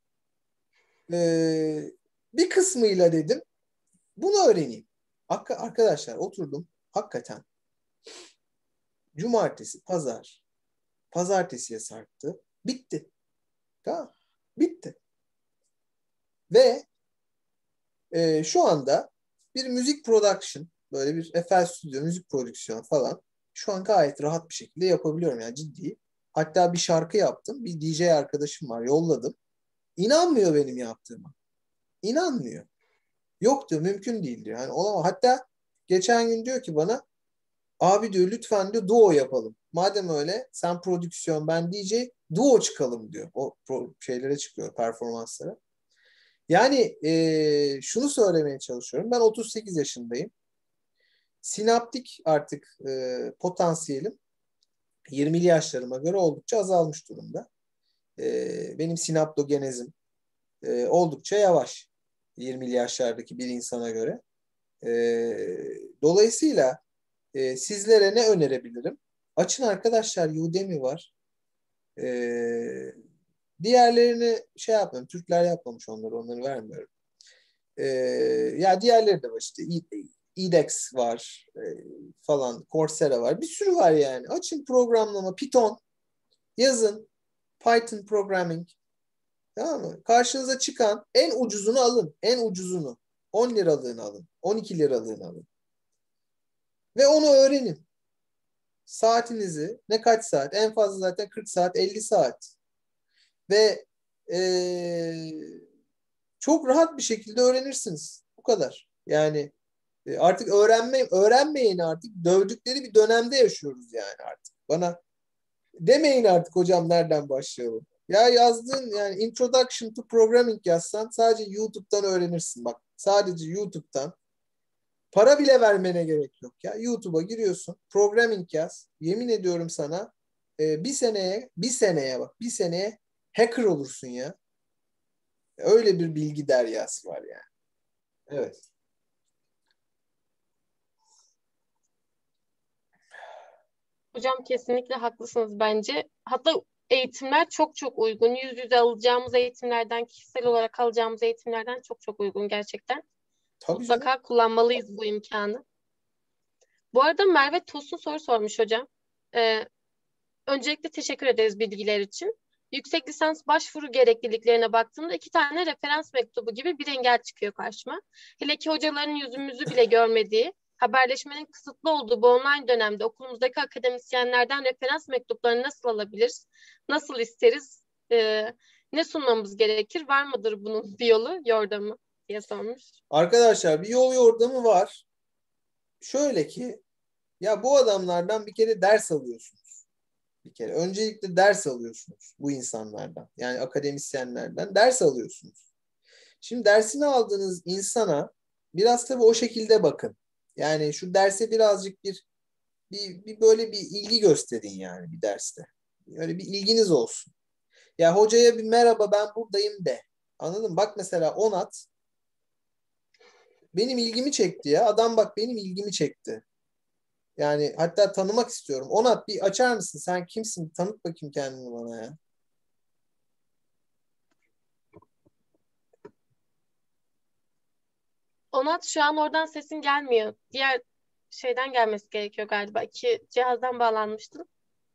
Bir kısmıyla dedim bunu öğreneyim. Arkadaşlar oturdum hakikaten cumartesi, pazartesiye sarktı. Bitti. Tamam. Bitti. Ve şu anda bir müzik production, böyle bir FL Studio müzik prodüksiyonu falan şu an gayet rahat bir şekilde yapabiliyorum yani ciddi. Hatta bir şarkı yaptım. Bir DJ arkadaşım var. Yolladım. İnanmıyor benim yaptığıma. İnanmıyor. Yok diyor. Mümkün değil diyor. Yani olamaz. Hatta geçen gün diyor ki bana abi diyor lütfen diyor duo yapalım. Madem öyle sen prodüksiyon ben DJ duo çıkalım diyor. O şeylere çıkıyor performanslara. Yani şunu söylemeye çalışıyorum. Ben 38 yaşındayım. Sinaptik artık potansiyelim 20'li yaşlarıma göre oldukça azalmış durumda. Benim sinaptogenezim oldukça yavaş 20'li yaşlardaki bir insana göre. Dolayısıyla sizlere ne önerebilirim? Açın arkadaşlar Udemy var. Diğerlerini şey yapmıyorum. Türkler yapmamış onları vermiyorum. Ya diğerleri de var işte. edX var falan. Coursera var. Bir sürü var yani. Açın programlama. Python. Yazın. Python programming. Tamam mı? Karşınıza çıkan en ucuzunu alın. En ucuzunu. 10 liralığını alın. 12 liralığını alın. Ve onu öğrenin. Saatinizi ne kaç saat? En fazla zaten 40 saat, 50 saat. Ve çok rahat bir şekilde öğrenirsiniz. Bu kadar. Yani artık öğrenmeyeni artık dövdükleri bir dönemde yaşıyoruz yani artık. Bana demeyin artık hocam nereden başlayalım. Ya yazdığın yani Introduction to Programming yazsan sadece YouTube'dan öğrenirsin. Bak sadece YouTube'dan. Para bile vermene gerek yok ya. YouTube'a giriyorsun. Programming yaz. Yemin ediyorum sana bir seneye hacker olursun ya. Öyle bir bilgi deryası var yani. Evet. Hocam kesinlikle haklısınız bence. Hatta eğitimler çok çok uygun. Yüz yüze alacağımız eğitimlerden, kişisel olarak alacağımız eğitimlerden çok çok uygun gerçekten. Tabii canım. Mutlaka kullanmalıyız bu imkanı. Bu arada Merve Tosun soru sormuş hocam. Öncelikle teşekkür ederiz bilgiler için. Yüksek lisans başvuru gerekliliklerine baktığımda 2 tane referans mektubu gibi bir engel çıkıyor karşıma. Hele ki hocaların yüzümüzü bile görmediği, haberleşmenin kısıtlı olduğu bu online dönemde okulumuzdaki akademisyenlerden referans mektuplarını nasıl alabiliriz? Nasıl isteriz? Ne sunmamız gerekir? Var mıdır bunun bir yolu, yordamı diye sormuş. Arkadaşlar bir yol yordamı var. Şöyle ki ya bu adamlardan bir kere ders alıyorsunuz. Bir kere. Öncelikle ders alıyorsunuz bu insanlardan. Yani akademisyenlerden ders alıyorsunuz. Şimdi dersini aldığınız insana biraz tabii o şekilde bakın. Yani şu derse birazcık bir böyle bir ilgi gösterin yani bir derste. Öyle bir ilginiz olsun. Ya hocaya bir merhaba ben buradayım de. Anladın mı? Bak mesela Onat benim ilgimi çekti ya. Adam bak benim ilgimi çekti. Yani hatta tanımak istiyorum. Onat bir açar mısın? Sen kimsin? Tanıt bakayım kendini bana ya. Onat şu an oradan sesin gelmiyor. Diğer şeyden gelmesi gerekiyor galiba. 2 cihazdan bağlanmıştın.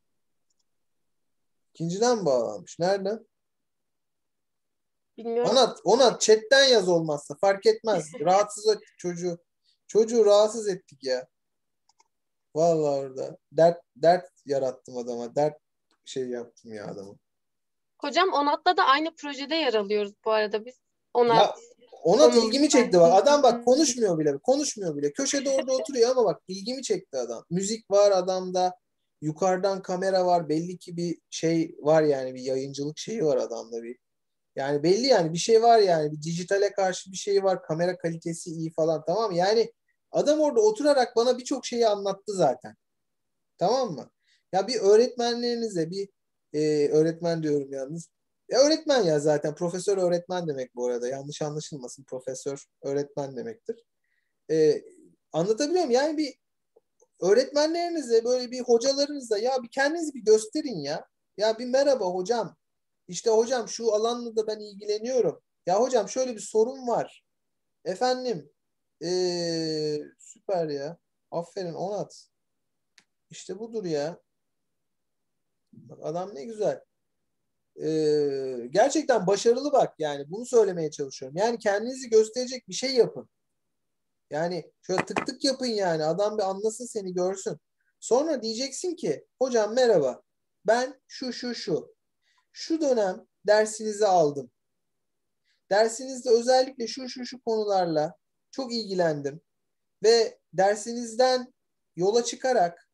İkinciden mi bağlanmış? Nerede? Bilmiyorum. Onat chatten yaz olmazsa fark etmez. Rahatsız ettik çocuğu. Çocuğu rahatsız ettik ya. Vallahi orada. Dert yarattım adama. Dert şey yaptım ya adama. Hocam Onat'la da aynı projede yer alıyoruz bu arada biz. Ya Onat Onat ilgimi konumuzda. çekti bak. Adam bak konuşmuyor bile. Konuşmuyor bile. Köşede orada oturuyor ama bak ilgimi çekti adam. Müzik var adamda. Yukarıdan kamera var. Belli ki bir şey var yani bir yayıncılık şeyi var adamda bir. Yani belli yani bir şey var yani bir dijitale karşı bir şey var. Kamera kalitesi iyi falan tamam mı? Yani adam orada oturarak bana birçok şeyi anlattı zaten. Tamam mı? Ya bir öğretmenlerinize bir öğretmen diyorum yalnız. Öğretmen ya zaten. Profesör öğretmen demek bu arada. Yanlış anlaşılmasın. Profesör öğretmen demektir. E, Anlatabiliyor muyum? Yani bir öğretmenlerinize böyle bir hocalarınıza ya bir kendinizi bir gösterin ya. Ya bir merhaba hocam. İşte hocam şu alanla da ben ilgileniyorum. Ya hocam şöyle bir sorun var. Efendim süper ya. Aferin Onat. İşte budur ya. Bak, adam ne güzel. Gerçekten başarılı bak yani bunu söylemeye çalışıyorum. Yani kendinizi gösterecek bir şey yapın. Yani şöyle tık tık yapın yani adam bir anlasın seni görsün. Sonra diyeceksin ki hocam merhaba ben şu dönem dersinizi aldım. Dersinizde özellikle şu konularla çok ilgilendim ve dersinizden yola çıkarak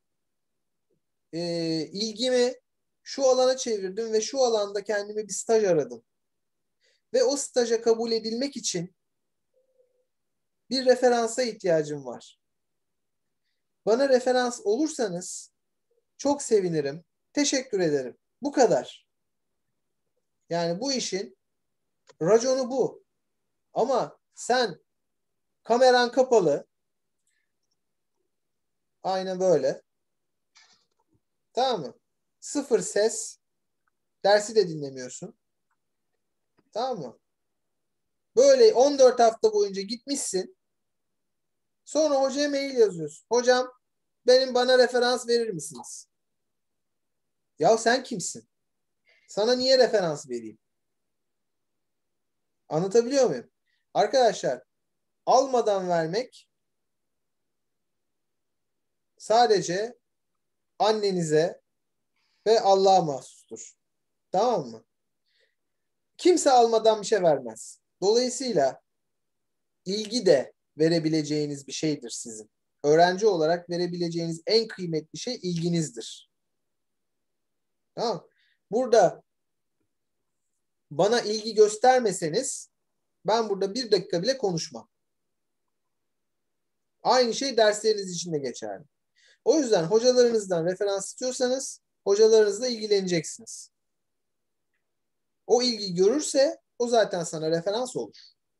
ilgimi şu alana çevirdim ve şu alanda kendime bir staj aradım. Ve o staja kabul edilmek için bir referansa ihtiyacım var. Bana referans olursanız çok sevinirim. Teşekkür ederim. Bu kadar. Yani bu işin raconu bu. Ama sen kameran kapalı. Aynen böyle. Tamam mı? Sıfır ses. Dersi de dinlemiyorsun. Tamam mı? Böyle 14 hafta boyunca gitmişsin. Sonra hocaya mail yazıyorsun. Hocam bana referans verir misiniz? Ya sen kimsin? Sana niye referans vereyim? Anlatabiliyor muyum? Arkadaşlar, almadan vermek sadece annenize ve Allah'a mahsustur. Tamam mı? Kimse almadan bir şey vermez. Dolayısıyla ilgi de verebileceğiniz bir şeydir sizin. Öğrenci olarak verebileceğiniz en kıymetli şey ilginizdir. Tamam. Burada bana ilgi göstermeseniz ben burada 1 dakika bile konuşmam. Aynı şey dersleriniz için de geçerli. O yüzden hocalarınızdan referans istiyorsanız hocalarınızla ilgileneceksiniz. O ilgi görürse o zaten sana referans olur.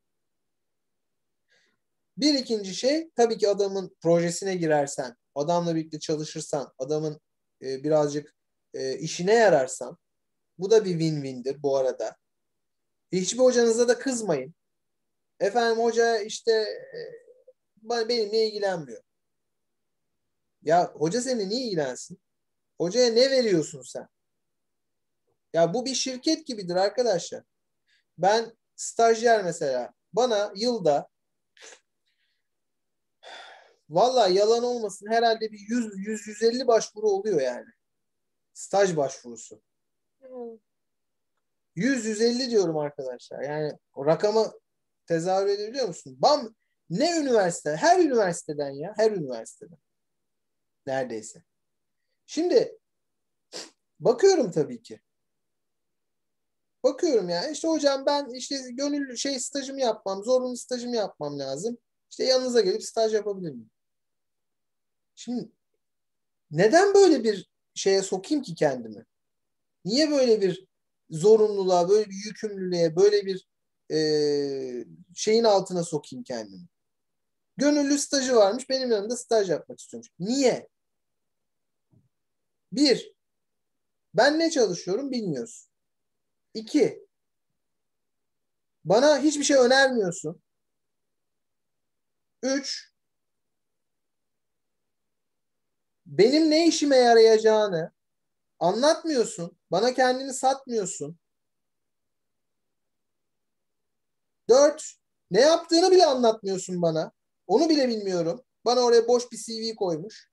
Bir ikinci şey, tabii ki adamın projesine girersen, adamla birlikte çalışırsan, adamın birazcık işine yararsan, bu da bir win-win'dir bu arada. Hiçbir hocanıza da kızmayın. Efendim hoca işte benimle ilgilenmiyor. Ya hoca seninle niye ilgilensin? Hocaya ne veriyorsun sen? Ya bu bir şirket gibidir arkadaşlar. Ben stajyer mesela, bana yılda vallahi yalan olmasın herhalde bir 100-150 başvuru oluyor yani. Staj başvurusu. 100-150 diyorum arkadaşlar. Yani o rakamı tezahür edebiliyor musun? Ne üniversite? Her üniversiteden ya. Her üniversiteden. Neredeyse. Şimdi bakıyorum tabii ki. Bakıyorum yani işte hocam ben işte gönüllü stajımı yapmam, zorunlu stajımı yapmam lazım. İşte yanınıza gelip staj yapabilir miyim? Şimdi neden böyle bir şeye sokayım ki kendimi? Niye böyle bir zorunluluğa, böyle bir yükümlülüğe, böyle bir şeyin altına sokayım kendimi? Gönüllü stajı varmış, benim yanımda staj yapmak istiyormuş. Niye? Bir, ben ne çalışıyorum bilmiyorsun. İki, bana hiçbir şey önermiyorsun. Üç, benim ne işime yarayacağını anlatmıyorsun. Bana kendini satmıyorsun. Dört, ne yaptığını bile anlatmıyorsun bana. Onu bile bilmiyorum. Bana oraya boş bir CV koymuş.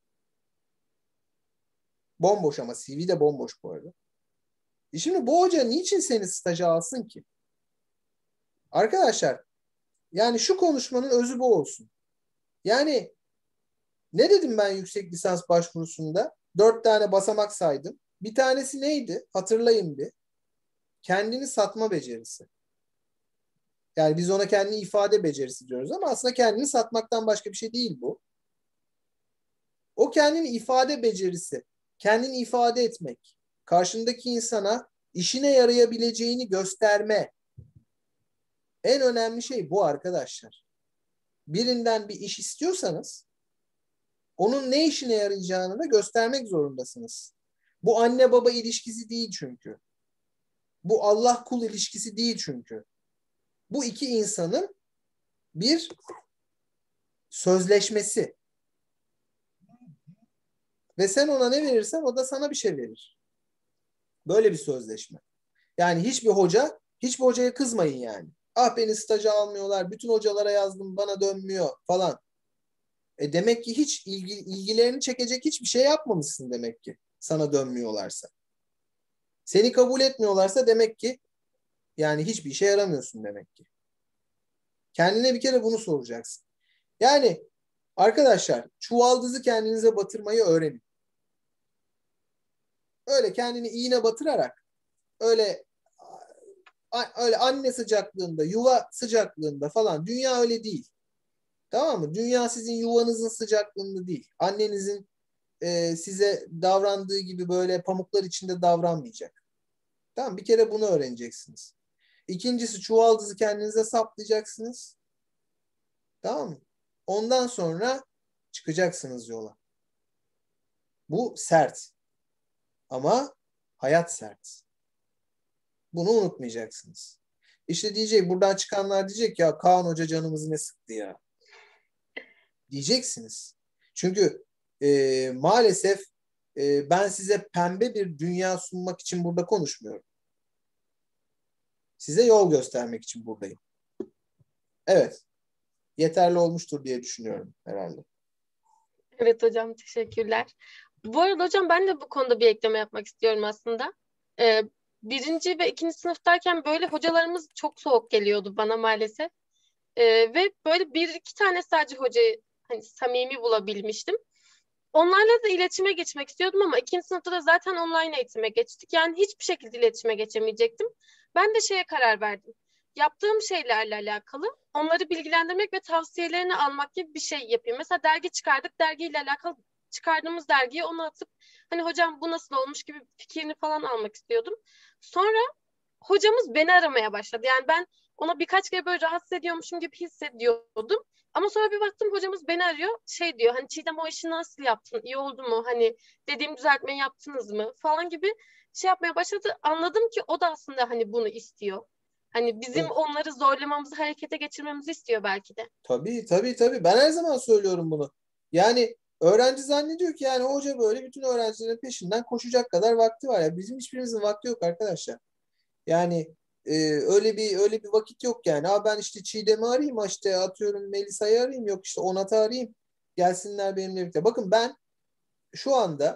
Bomboş ama CV de bomboş bu arada. Şimdi bu hoca niçin seni staja alsın ki? Arkadaşlar yani şu konuşmanın özü bu olsun. Yani ne dedim ben yüksek lisans başvurusunda? 4 tane basamak saydım. Bir tanesi neydi? Hatırlayın bir. Kendini satma becerisi. Yani biz ona kendini ifade becerisi diyoruz ama aslında kendini satmaktan başka bir şey değil bu. O kendini ifade becerisi, kendini ifade etmek, karşındaki insana işine yarayabileceğini gösterme. En önemli şey bu arkadaşlar. Birinden bir iş istiyorsanız onun ne işine yarayacağını da göstermek zorundasınız. Bu anne baba ilişkisi değil çünkü. Bu Allah kul ilişkisi değil çünkü. Bu iki insanın bir sözleşmesi. Ve sen ona ne verirsen o da sana bir şey verir. Böyle bir sözleşme. Yani hiçbir hocaya kızmayın yani. Ah beni staja almıyorlar, bütün hocalara yazdım bana dönmüyor falan. Demek ki hiç ilgilerini çekecek hiçbir şey yapmamışsın demek ki. Sana dönmüyorlarsa. Seni kabul etmiyorlarsa demek ki yani hiçbir işe yaramıyorsun demek ki. Kendine bir kere bunu soracaksın. Yani arkadaşlar çuvaldızı kendinize batırmayı öğrenin. Öyle kendini iğne batırarak öyle anne sıcaklığında, yuva sıcaklığında falan dünya öyle değil. Tamam mı? Dünya sizin yuvanızın sıcaklığında değil. Annenizin size davrandığı gibi böyle pamuklar içinde davranmayacak. Tamam, bir kere bunu öğreneceksiniz. İkincisi çuvaldızı kendinize saplayacaksınız. Tamam mı? Ondan sonra çıkacaksınız yola. Bu sert. Ama hayat sert. Bunu unutmayacaksınız. İşte diyecek, buradan çıkanlar diyecek ya Kaan Hoca canımızı ne sıktı ya. Diyeceksiniz. Çünkü maalesef ben size pembe bir dünya sunmak için burada konuşmuyorum. Size yol göstermek için buradayım. Evet. Yeterli olmuştur diye düşünüyorum herhalde. Evet hocam, teşekkürler. Bu arada hocam ben de bu konuda bir ekleme yapmak istiyorum aslında. Birinci ve ikinci sınıftayken böyle hocalarımız çok soğuk geliyordu bana maalesef. Ve böyle bir iki tane sadece hocayı hani samimi bulabilmiştim. Onlarla da iletişime geçmek istiyordum ama ikinci sınıfta da zaten online eğitime geçtik. Yani hiçbir şekilde iletişime geçemeyecektim. Ben de şeye karar verdim. Yaptığım şeylerle alakalı onları bilgilendirmek ve tavsiyelerini almak gibi bir şey yapayım. Mesela dergi çıkardık. Dergiyle alakalı çıkardığımız dergiye onu atıp hani hocam bu nasıl olmuş gibi fikrini falan almak istiyordum. Sonra hocamız beni aramaya başladı. Yani ben ona birkaç kere böyle rahatsız ediyormuşum gibi hissediyordum. Ama sonra bir baktım hocamız beni arıyor. Şey diyor hani Çiğdem o işi nasıl yaptın? İyi oldu mu? Hani dediğim düzeltmeyi yaptınız mı? Falan gibi şey yapmaya başladı. Anladım ki o da aslında hani bunu istiyor. Hani bizim Evet. onları zorlamamızı, harekete geçirmemizi istiyor belki de. Tabii tabii tabii. Ben her zaman söylüyorum bunu. Yani öğrenci zannediyor ki yani hoca böyle bütün öğrencilerin peşinden koşacak kadar vakti var. Ya bizim hiçbirimizin vakti yok arkadaşlar. Yani öyle bir vakit yok yani. Ben işte Çiğdem'i arayayım, işte atıyorum Melisa'yı arayayım, yok işte Onat'ı arayayım. Gelsinler benimle birlikte. Bakın ben şu anda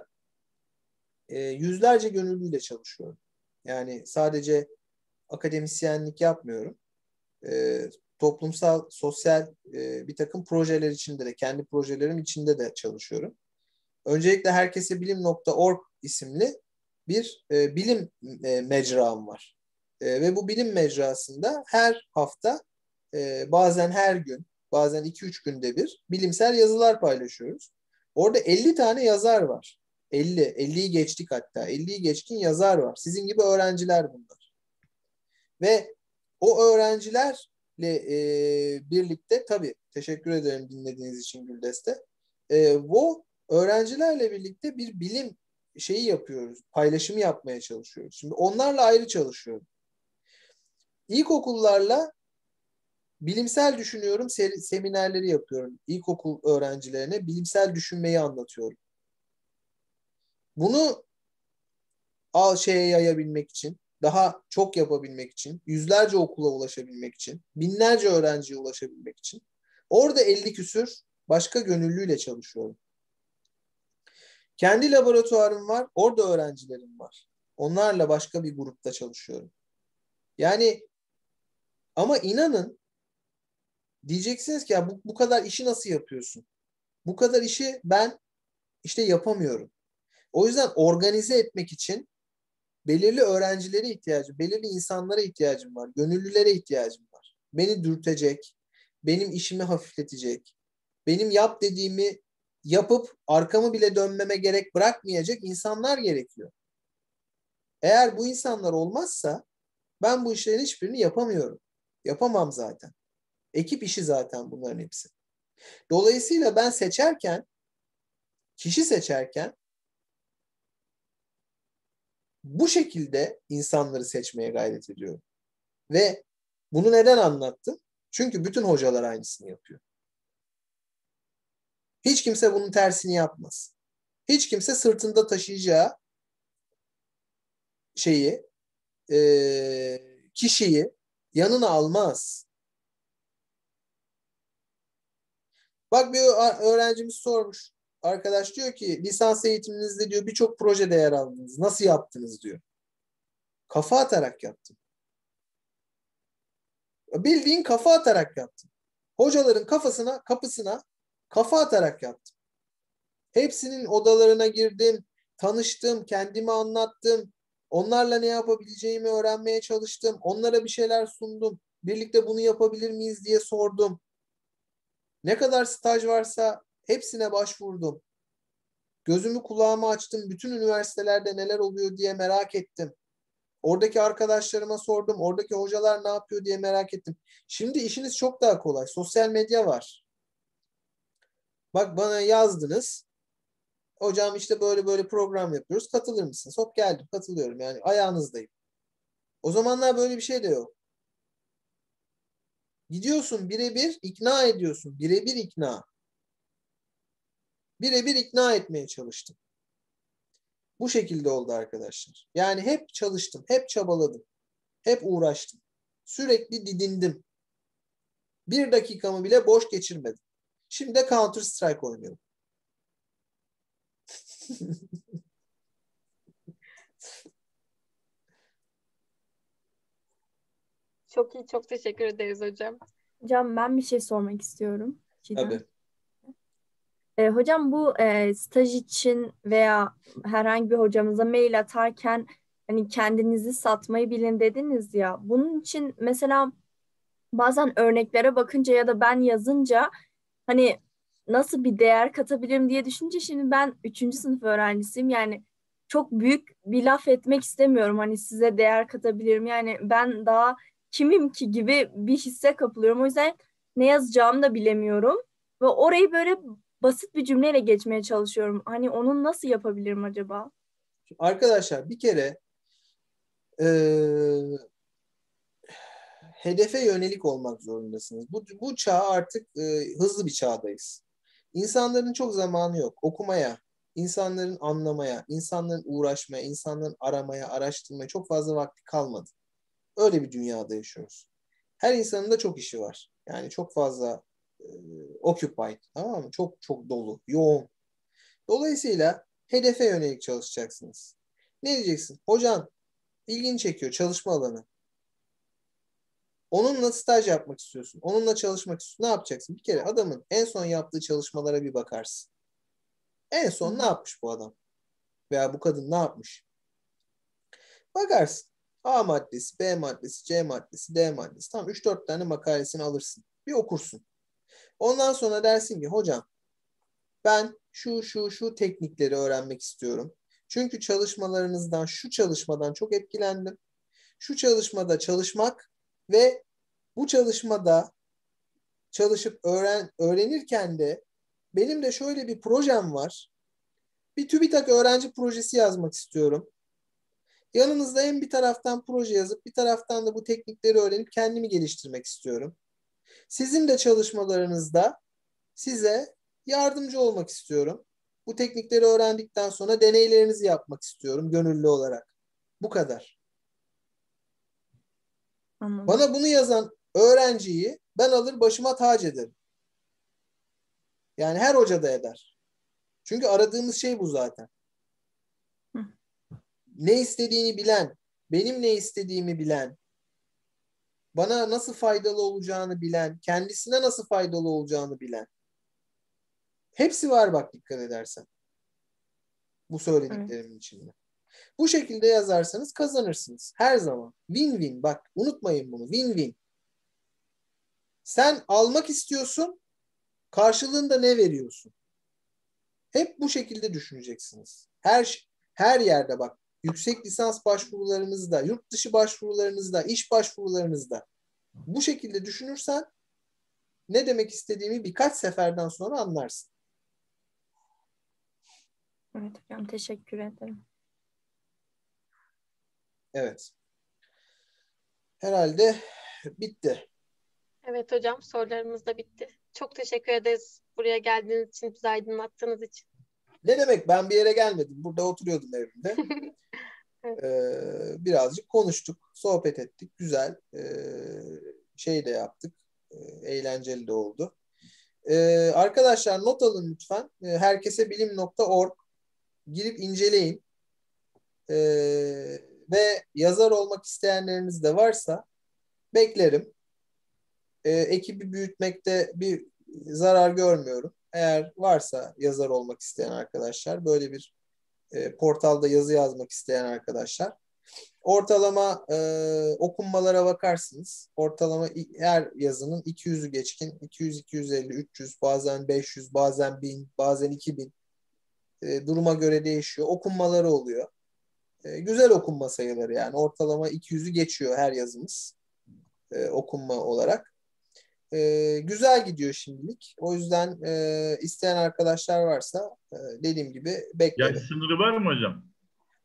yüzlerce gönüllüyle çalışıyorum. Yani sadece akademisyenlik yapmıyorum. E, Toplumsal, sosyal bir takım projeler içinde de, kendi projelerim içinde de çalışıyorum. Öncelikle herkesebilim.org isimli bir bilim mecram var. Ve bu bilim mecrasında her hafta, bazen her gün, bazen 2-3 günde bir bilimsel yazılar paylaşıyoruz. Orada 50 tane yazar var. 50'yi geçtik hatta. 50'yi geçkin yazar var. Sizin gibi öğrenciler bunlar. Ve o öğrencilerle birlikte, tabii teşekkür ederim dinlediğiniz için Güldeste. Bu öğrencilerle birlikte bir bilim şeyi yapıyoruz. Paylaşımı yapmaya çalışıyoruz. Şimdi onlarla ayrı çalışıyorum. İlkokullarla bilimsel düşünüyorum seminerleri yapıyorum. İlkokul öğrencilerine bilimsel düşünmeyi anlatıyorum. Bunu şeye yayabilmek için, daha çok yapabilmek için, yüzlerce okula ulaşabilmek için, binlerce öğrenciye ulaşabilmek için orada 50 küsür başka gönüllüyle çalışıyorum. Kendi laboratuvarım var, orada öğrencilerim var. Onlarla başka bir grupta çalışıyorum. Yani ama inanın, diyeceksiniz ki ya bu kadar işi nasıl yapıyorsun? Bu kadar işi ben işte yapamıyorum. O yüzden organize etmek için belirli öğrencilere ihtiyacım, belirli insanlara ihtiyacım var, gönüllülere ihtiyacım var. Beni dürtecek, benim işimi hafifletecek, benim yap dediğimi yapıp arkamı bile dönmeme gerek bırakmayacak insanlar gerekiyor. Eğer bu insanlar olmazsa ben bu işlerin hiçbirini yapamıyorum. Yapamam zaten. Ekip işi zaten bunların hepsi. Dolayısıyla ben kişi seçerken bu şekilde insanları seçmeye gayret ediyorum. Ve bunu neden anlattım? Çünkü bütün hocalar aynısını yapıyor. Hiç kimse bunun tersini yapmaz. Hiç kimse sırtında taşıyacağı kişiyi yanına almaz. Bak bir öğrencimiz sormuş. Arkadaş diyor ki lisans eğitiminizde diyor birçok projede yer aldınız. Nasıl yaptınız diyor. Kafa atarak yaptım. Bildiğin kafa atarak yaptım. Hocaların kapısına kafa atarak yaptım. Hepsinin odalarına girdim, tanıştım, kendimi anlattım. Onlarla ne yapabileceğimi öğrenmeye çalıştım. Onlara bir şeyler sundum. Birlikte bunu yapabilir miyiz diye sordum. Ne kadar staj varsa hepsine başvurdum. Gözümü kulağımı açtım. Bütün üniversitelerde neler oluyor diye merak ettim. Oradaki arkadaşlarıma sordum. Oradaki hocalar ne yapıyor diye merak ettim. Şimdi işiniz çok daha kolay. Sosyal medya var. Bak bana yazdınız. Hocam işte böyle böyle program yapıyoruz. Katılır mısınız? Hop geldim, katılıyorum. Yani ayağınızdayım. O zamanlar böyle bir şey de yok. Gidiyorsun birebir ikna ediyorsun. Birebir ikna. Birebir ikna etmeye çalıştım. Bu şekilde oldu arkadaşlar. Yani hep çalıştım, hep çabaladım, hep uğraştım. Sürekli didindim. Bir dakikamı bile boş geçirmedim. Şimdi de Counter Strike oynuyorum. Çok iyi, çok teşekkür ederiz hocam. Hocam ben bir şey sormak istiyorum. Tabii. Hocam bu staj için veya herhangi bir hocamıza mail atarken hani kendinizi satmayı bilin dediniz ya. Bunun için mesela bazen örneklere bakınca ya da ben yazınca hani nasıl bir değer katabilirim diye düşününce şimdi ben 3. sınıf öğrencisiyim. Yani çok büyük bir laf etmek istemiyorum. Hani size değer katabilirim. Yani ben daha kimim ki gibi bir hisse kapılıyorum. O yüzden ne yazacağımı da bilemiyorum. Ve orayı böyle basit bir cümleyle geçmeye çalışıyorum. Hani onu nasıl yapabilirim acaba? Arkadaşlar bir kere hedefe yönelik olmak zorundasınız. Bu çağ artık hızlı bir çağdayız. İnsanların çok zamanı yok. Okumaya, insanların anlamaya, insanların uğraşmaya, insanların aramaya, araştırmaya çok fazla vakti kalmadı. Öyle bir dünyada yaşıyoruz. Her insanın da çok işi var. Yani çok fazla occupied, tamam mı? Çok çok dolu, yoğun. Dolayısıyla hedefe yönelik çalışacaksınız. Ne diyeceksin? Hocam ilgini çekiyor çalışma alanı. Onunla staj yapmak istiyorsun. Onunla çalışmak istiyorsun. Ne yapacaksın? Bir kere adamın en son yaptığı çalışmalara bir bakarsın. En son ne yapmış bu adam? Veya bu kadın ne yapmış? Bakarsın. A maddesi, B maddesi, C maddesi, D maddesi. Tamam 3-4 tane makalesini alırsın. Bir okursun. Ondan sonra dersin ki hocam ben şu teknikleri öğrenmek istiyorum. Çünkü çalışmalarınızdan, şu çalışmadan çok etkilendim. Şu çalışmada çalışmak ve bu çalışmada çalışıp öğrenirken de benim de şöyle bir projem var. Bir TÜBİTAK öğrenci projesi yazmak istiyorum. Yanınızda hem bir taraftan proje yazıp bir taraftan da bu teknikleri öğrenip kendimi geliştirmek istiyorum. Sizin de çalışmalarınızda size yardımcı olmak istiyorum. Bu teknikleri öğrendikten sonra deneylerinizi yapmak istiyorum gönüllü olarak. Bu kadar. Anladım. Bana bunu yazan öğrenciyi ben alır başıma tac ederim. Yani her hoca da eder. Çünkü aradığımız şey bu zaten. Hı. Ne istediğini bilen, benim ne istediğimi bilen, bana nasıl faydalı olacağını bilen, kendisine nasıl faydalı olacağını bilen. Hepsi var bak dikkat edersen. Bu söylediklerimin içinde. Bu şekilde yazarsanız kazanırsınız. Her zaman. Win-win. Bak unutmayın bunu. Win-win. Sen almak istiyorsun. Karşılığında ne veriyorsun? Hep bu şekilde düşüneceksiniz. Her yerde bak. Yüksek lisans başvurularınızda, yurt dışı başvurularınızda, iş başvurularınızda bu şekilde düşünürsen ne demek istediğimi birkaç seferden sonra anlarsın. Evet hocam teşekkür ederim. Evet. Herhalde bitti. Evet hocam, sorularımız da bitti. Çok teşekkür ederiz buraya geldiğiniz için, bizi aydınlattığınız için. Ne demek? Ben bir yere gelmedim. Burada oturuyordum evimde. Birazcık konuştuk, sohbet ettik. Güzel. Şey de yaptık. Eğlenceli de oldu. Arkadaşlar not alın lütfen. Herkesebilim.org girip inceleyin. Ve yazar olmak isteyenleriniz de varsa beklerim. Ekibi büyütmekte bir zarar görmüyorum. Eğer varsa yazar olmak isteyen arkadaşlar, böyle bir portalda yazı yazmak isteyen arkadaşlar, ortalama okunmalara bakarsınız. Ortalama her yazının 200'ü geçkin, 200, 250, 300, bazen 500, bazen 1000, bazen 2000 duruma göre değişiyor. Okunmaları oluyor. Güzel okunma sayıları yani. Ortalama 200'ü geçiyor her yazımız okunma olarak. Güzel gidiyor şimdilik. O yüzden isteyen arkadaşlar varsa dediğim gibi Yaş beklerim. sınırı var mı hocam?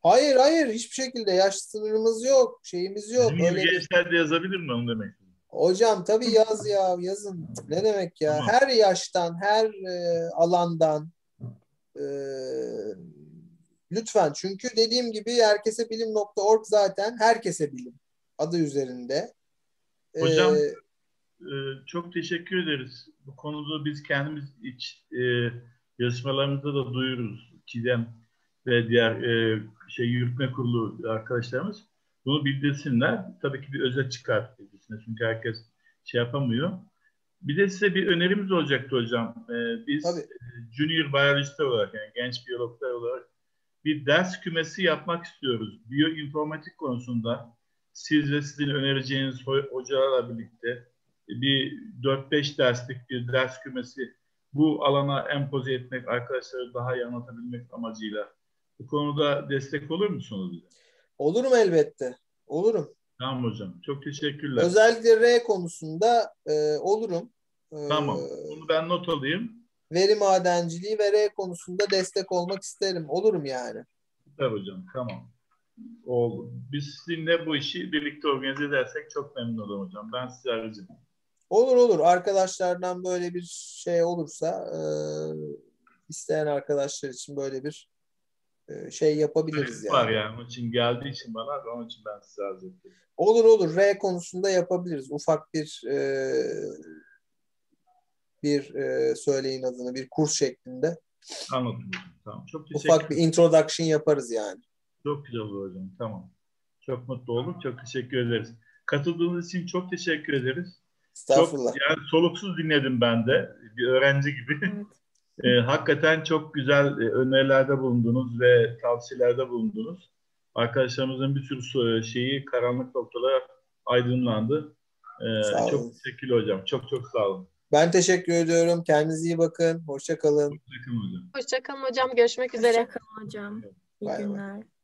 Hayır hayır, hiçbir şekilde yaş sınırımız yok. Şeyimiz yok. Bizim gibi Öyle bir... gençler de yazabilir mi onu demek? Hocam tabii yaz ya, yazın. Ne demek ya? Tamam. Her yaştan, her alandan e, lütfen. Çünkü dediğim gibi herkesebilim.org zaten herkese bilim adı üzerinde. Hocam çok teşekkür ederiz. Bu konuda biz kendimiz yarışmalarımızda da duyururuz. Çiğdem ve diğer yürütme kurulu arkadaşlarımız bunu bildirsinler. Tabii ki bir özet çıkar bildirsinler. Çünkü herkes şey yapamıyor. Bir de size bir önerimiz olacaktı hocam. Biz junior biyolojistler olarak, yani genç biyologlar olarak bir ders kümesi yapmak istiyoruz. Biyoinformatik konusunda siz ve sizin önereceğiniz hocalarla birlikte bir 4-5 derslik bir ders kümesi bu alana empoze etmek, arkadaşlara daha iyi anlatabilmek amacıyla. Bu konuda destek olur musunuz bize? Olurum elbette. Olurum. Tamam hocam. Çok teşekkürler. Özellikle R konusunda olurum. Tamam. Bunu ben not alayım. Veri madenciliği ve R konusunda destek olmak isterim. Olurum yani. Tabii hocam. Tamam. Oldu. Biz sizinle bu işi birlikte organize edersek çok memnun olurum hocam. Ben size arayacağım. Olur olur. Arkadaşlardan böyle bir şey olursa isteyen arkadaşlar için böyle bir şey yapabiliriz yani. Var yani. Onun için geldiği için bana, onun için ben size arz ettim. Olur olur. R konusunda yapabiliriz. Ufak bir söyleyin adını, bir kurs şeklinde. Anladım. Tamam. Çok teşekkür ufak bir introduction yaparız yani. Çok güzel olur hocam. Tamam. Çok mutlu olduk. Çok teşekkür ederiz. Katıldığınız için çok teşekkür ederiz. Estağfurullah. Çok, yani soluksuz dinledim ben de. Bir öğrenci gibi. Evet. Hakikaten çok güzel önerilerde bulundunuz ve tavsiyelerde bulundunuz. Arkadaşlarımızın bir sürü karanlık noktalar aydınlandı. Çok teşekkürler hocam. Çok çok sağ olun. Ben teşekkür ediyorum. Kendinize iyi bakın. Hoşça kalın. Hoşça kalın hocam. Hoşça kalın hocam. Görüşmek üzere. Hoşça kalın hocam. İyi Bay bay. günler.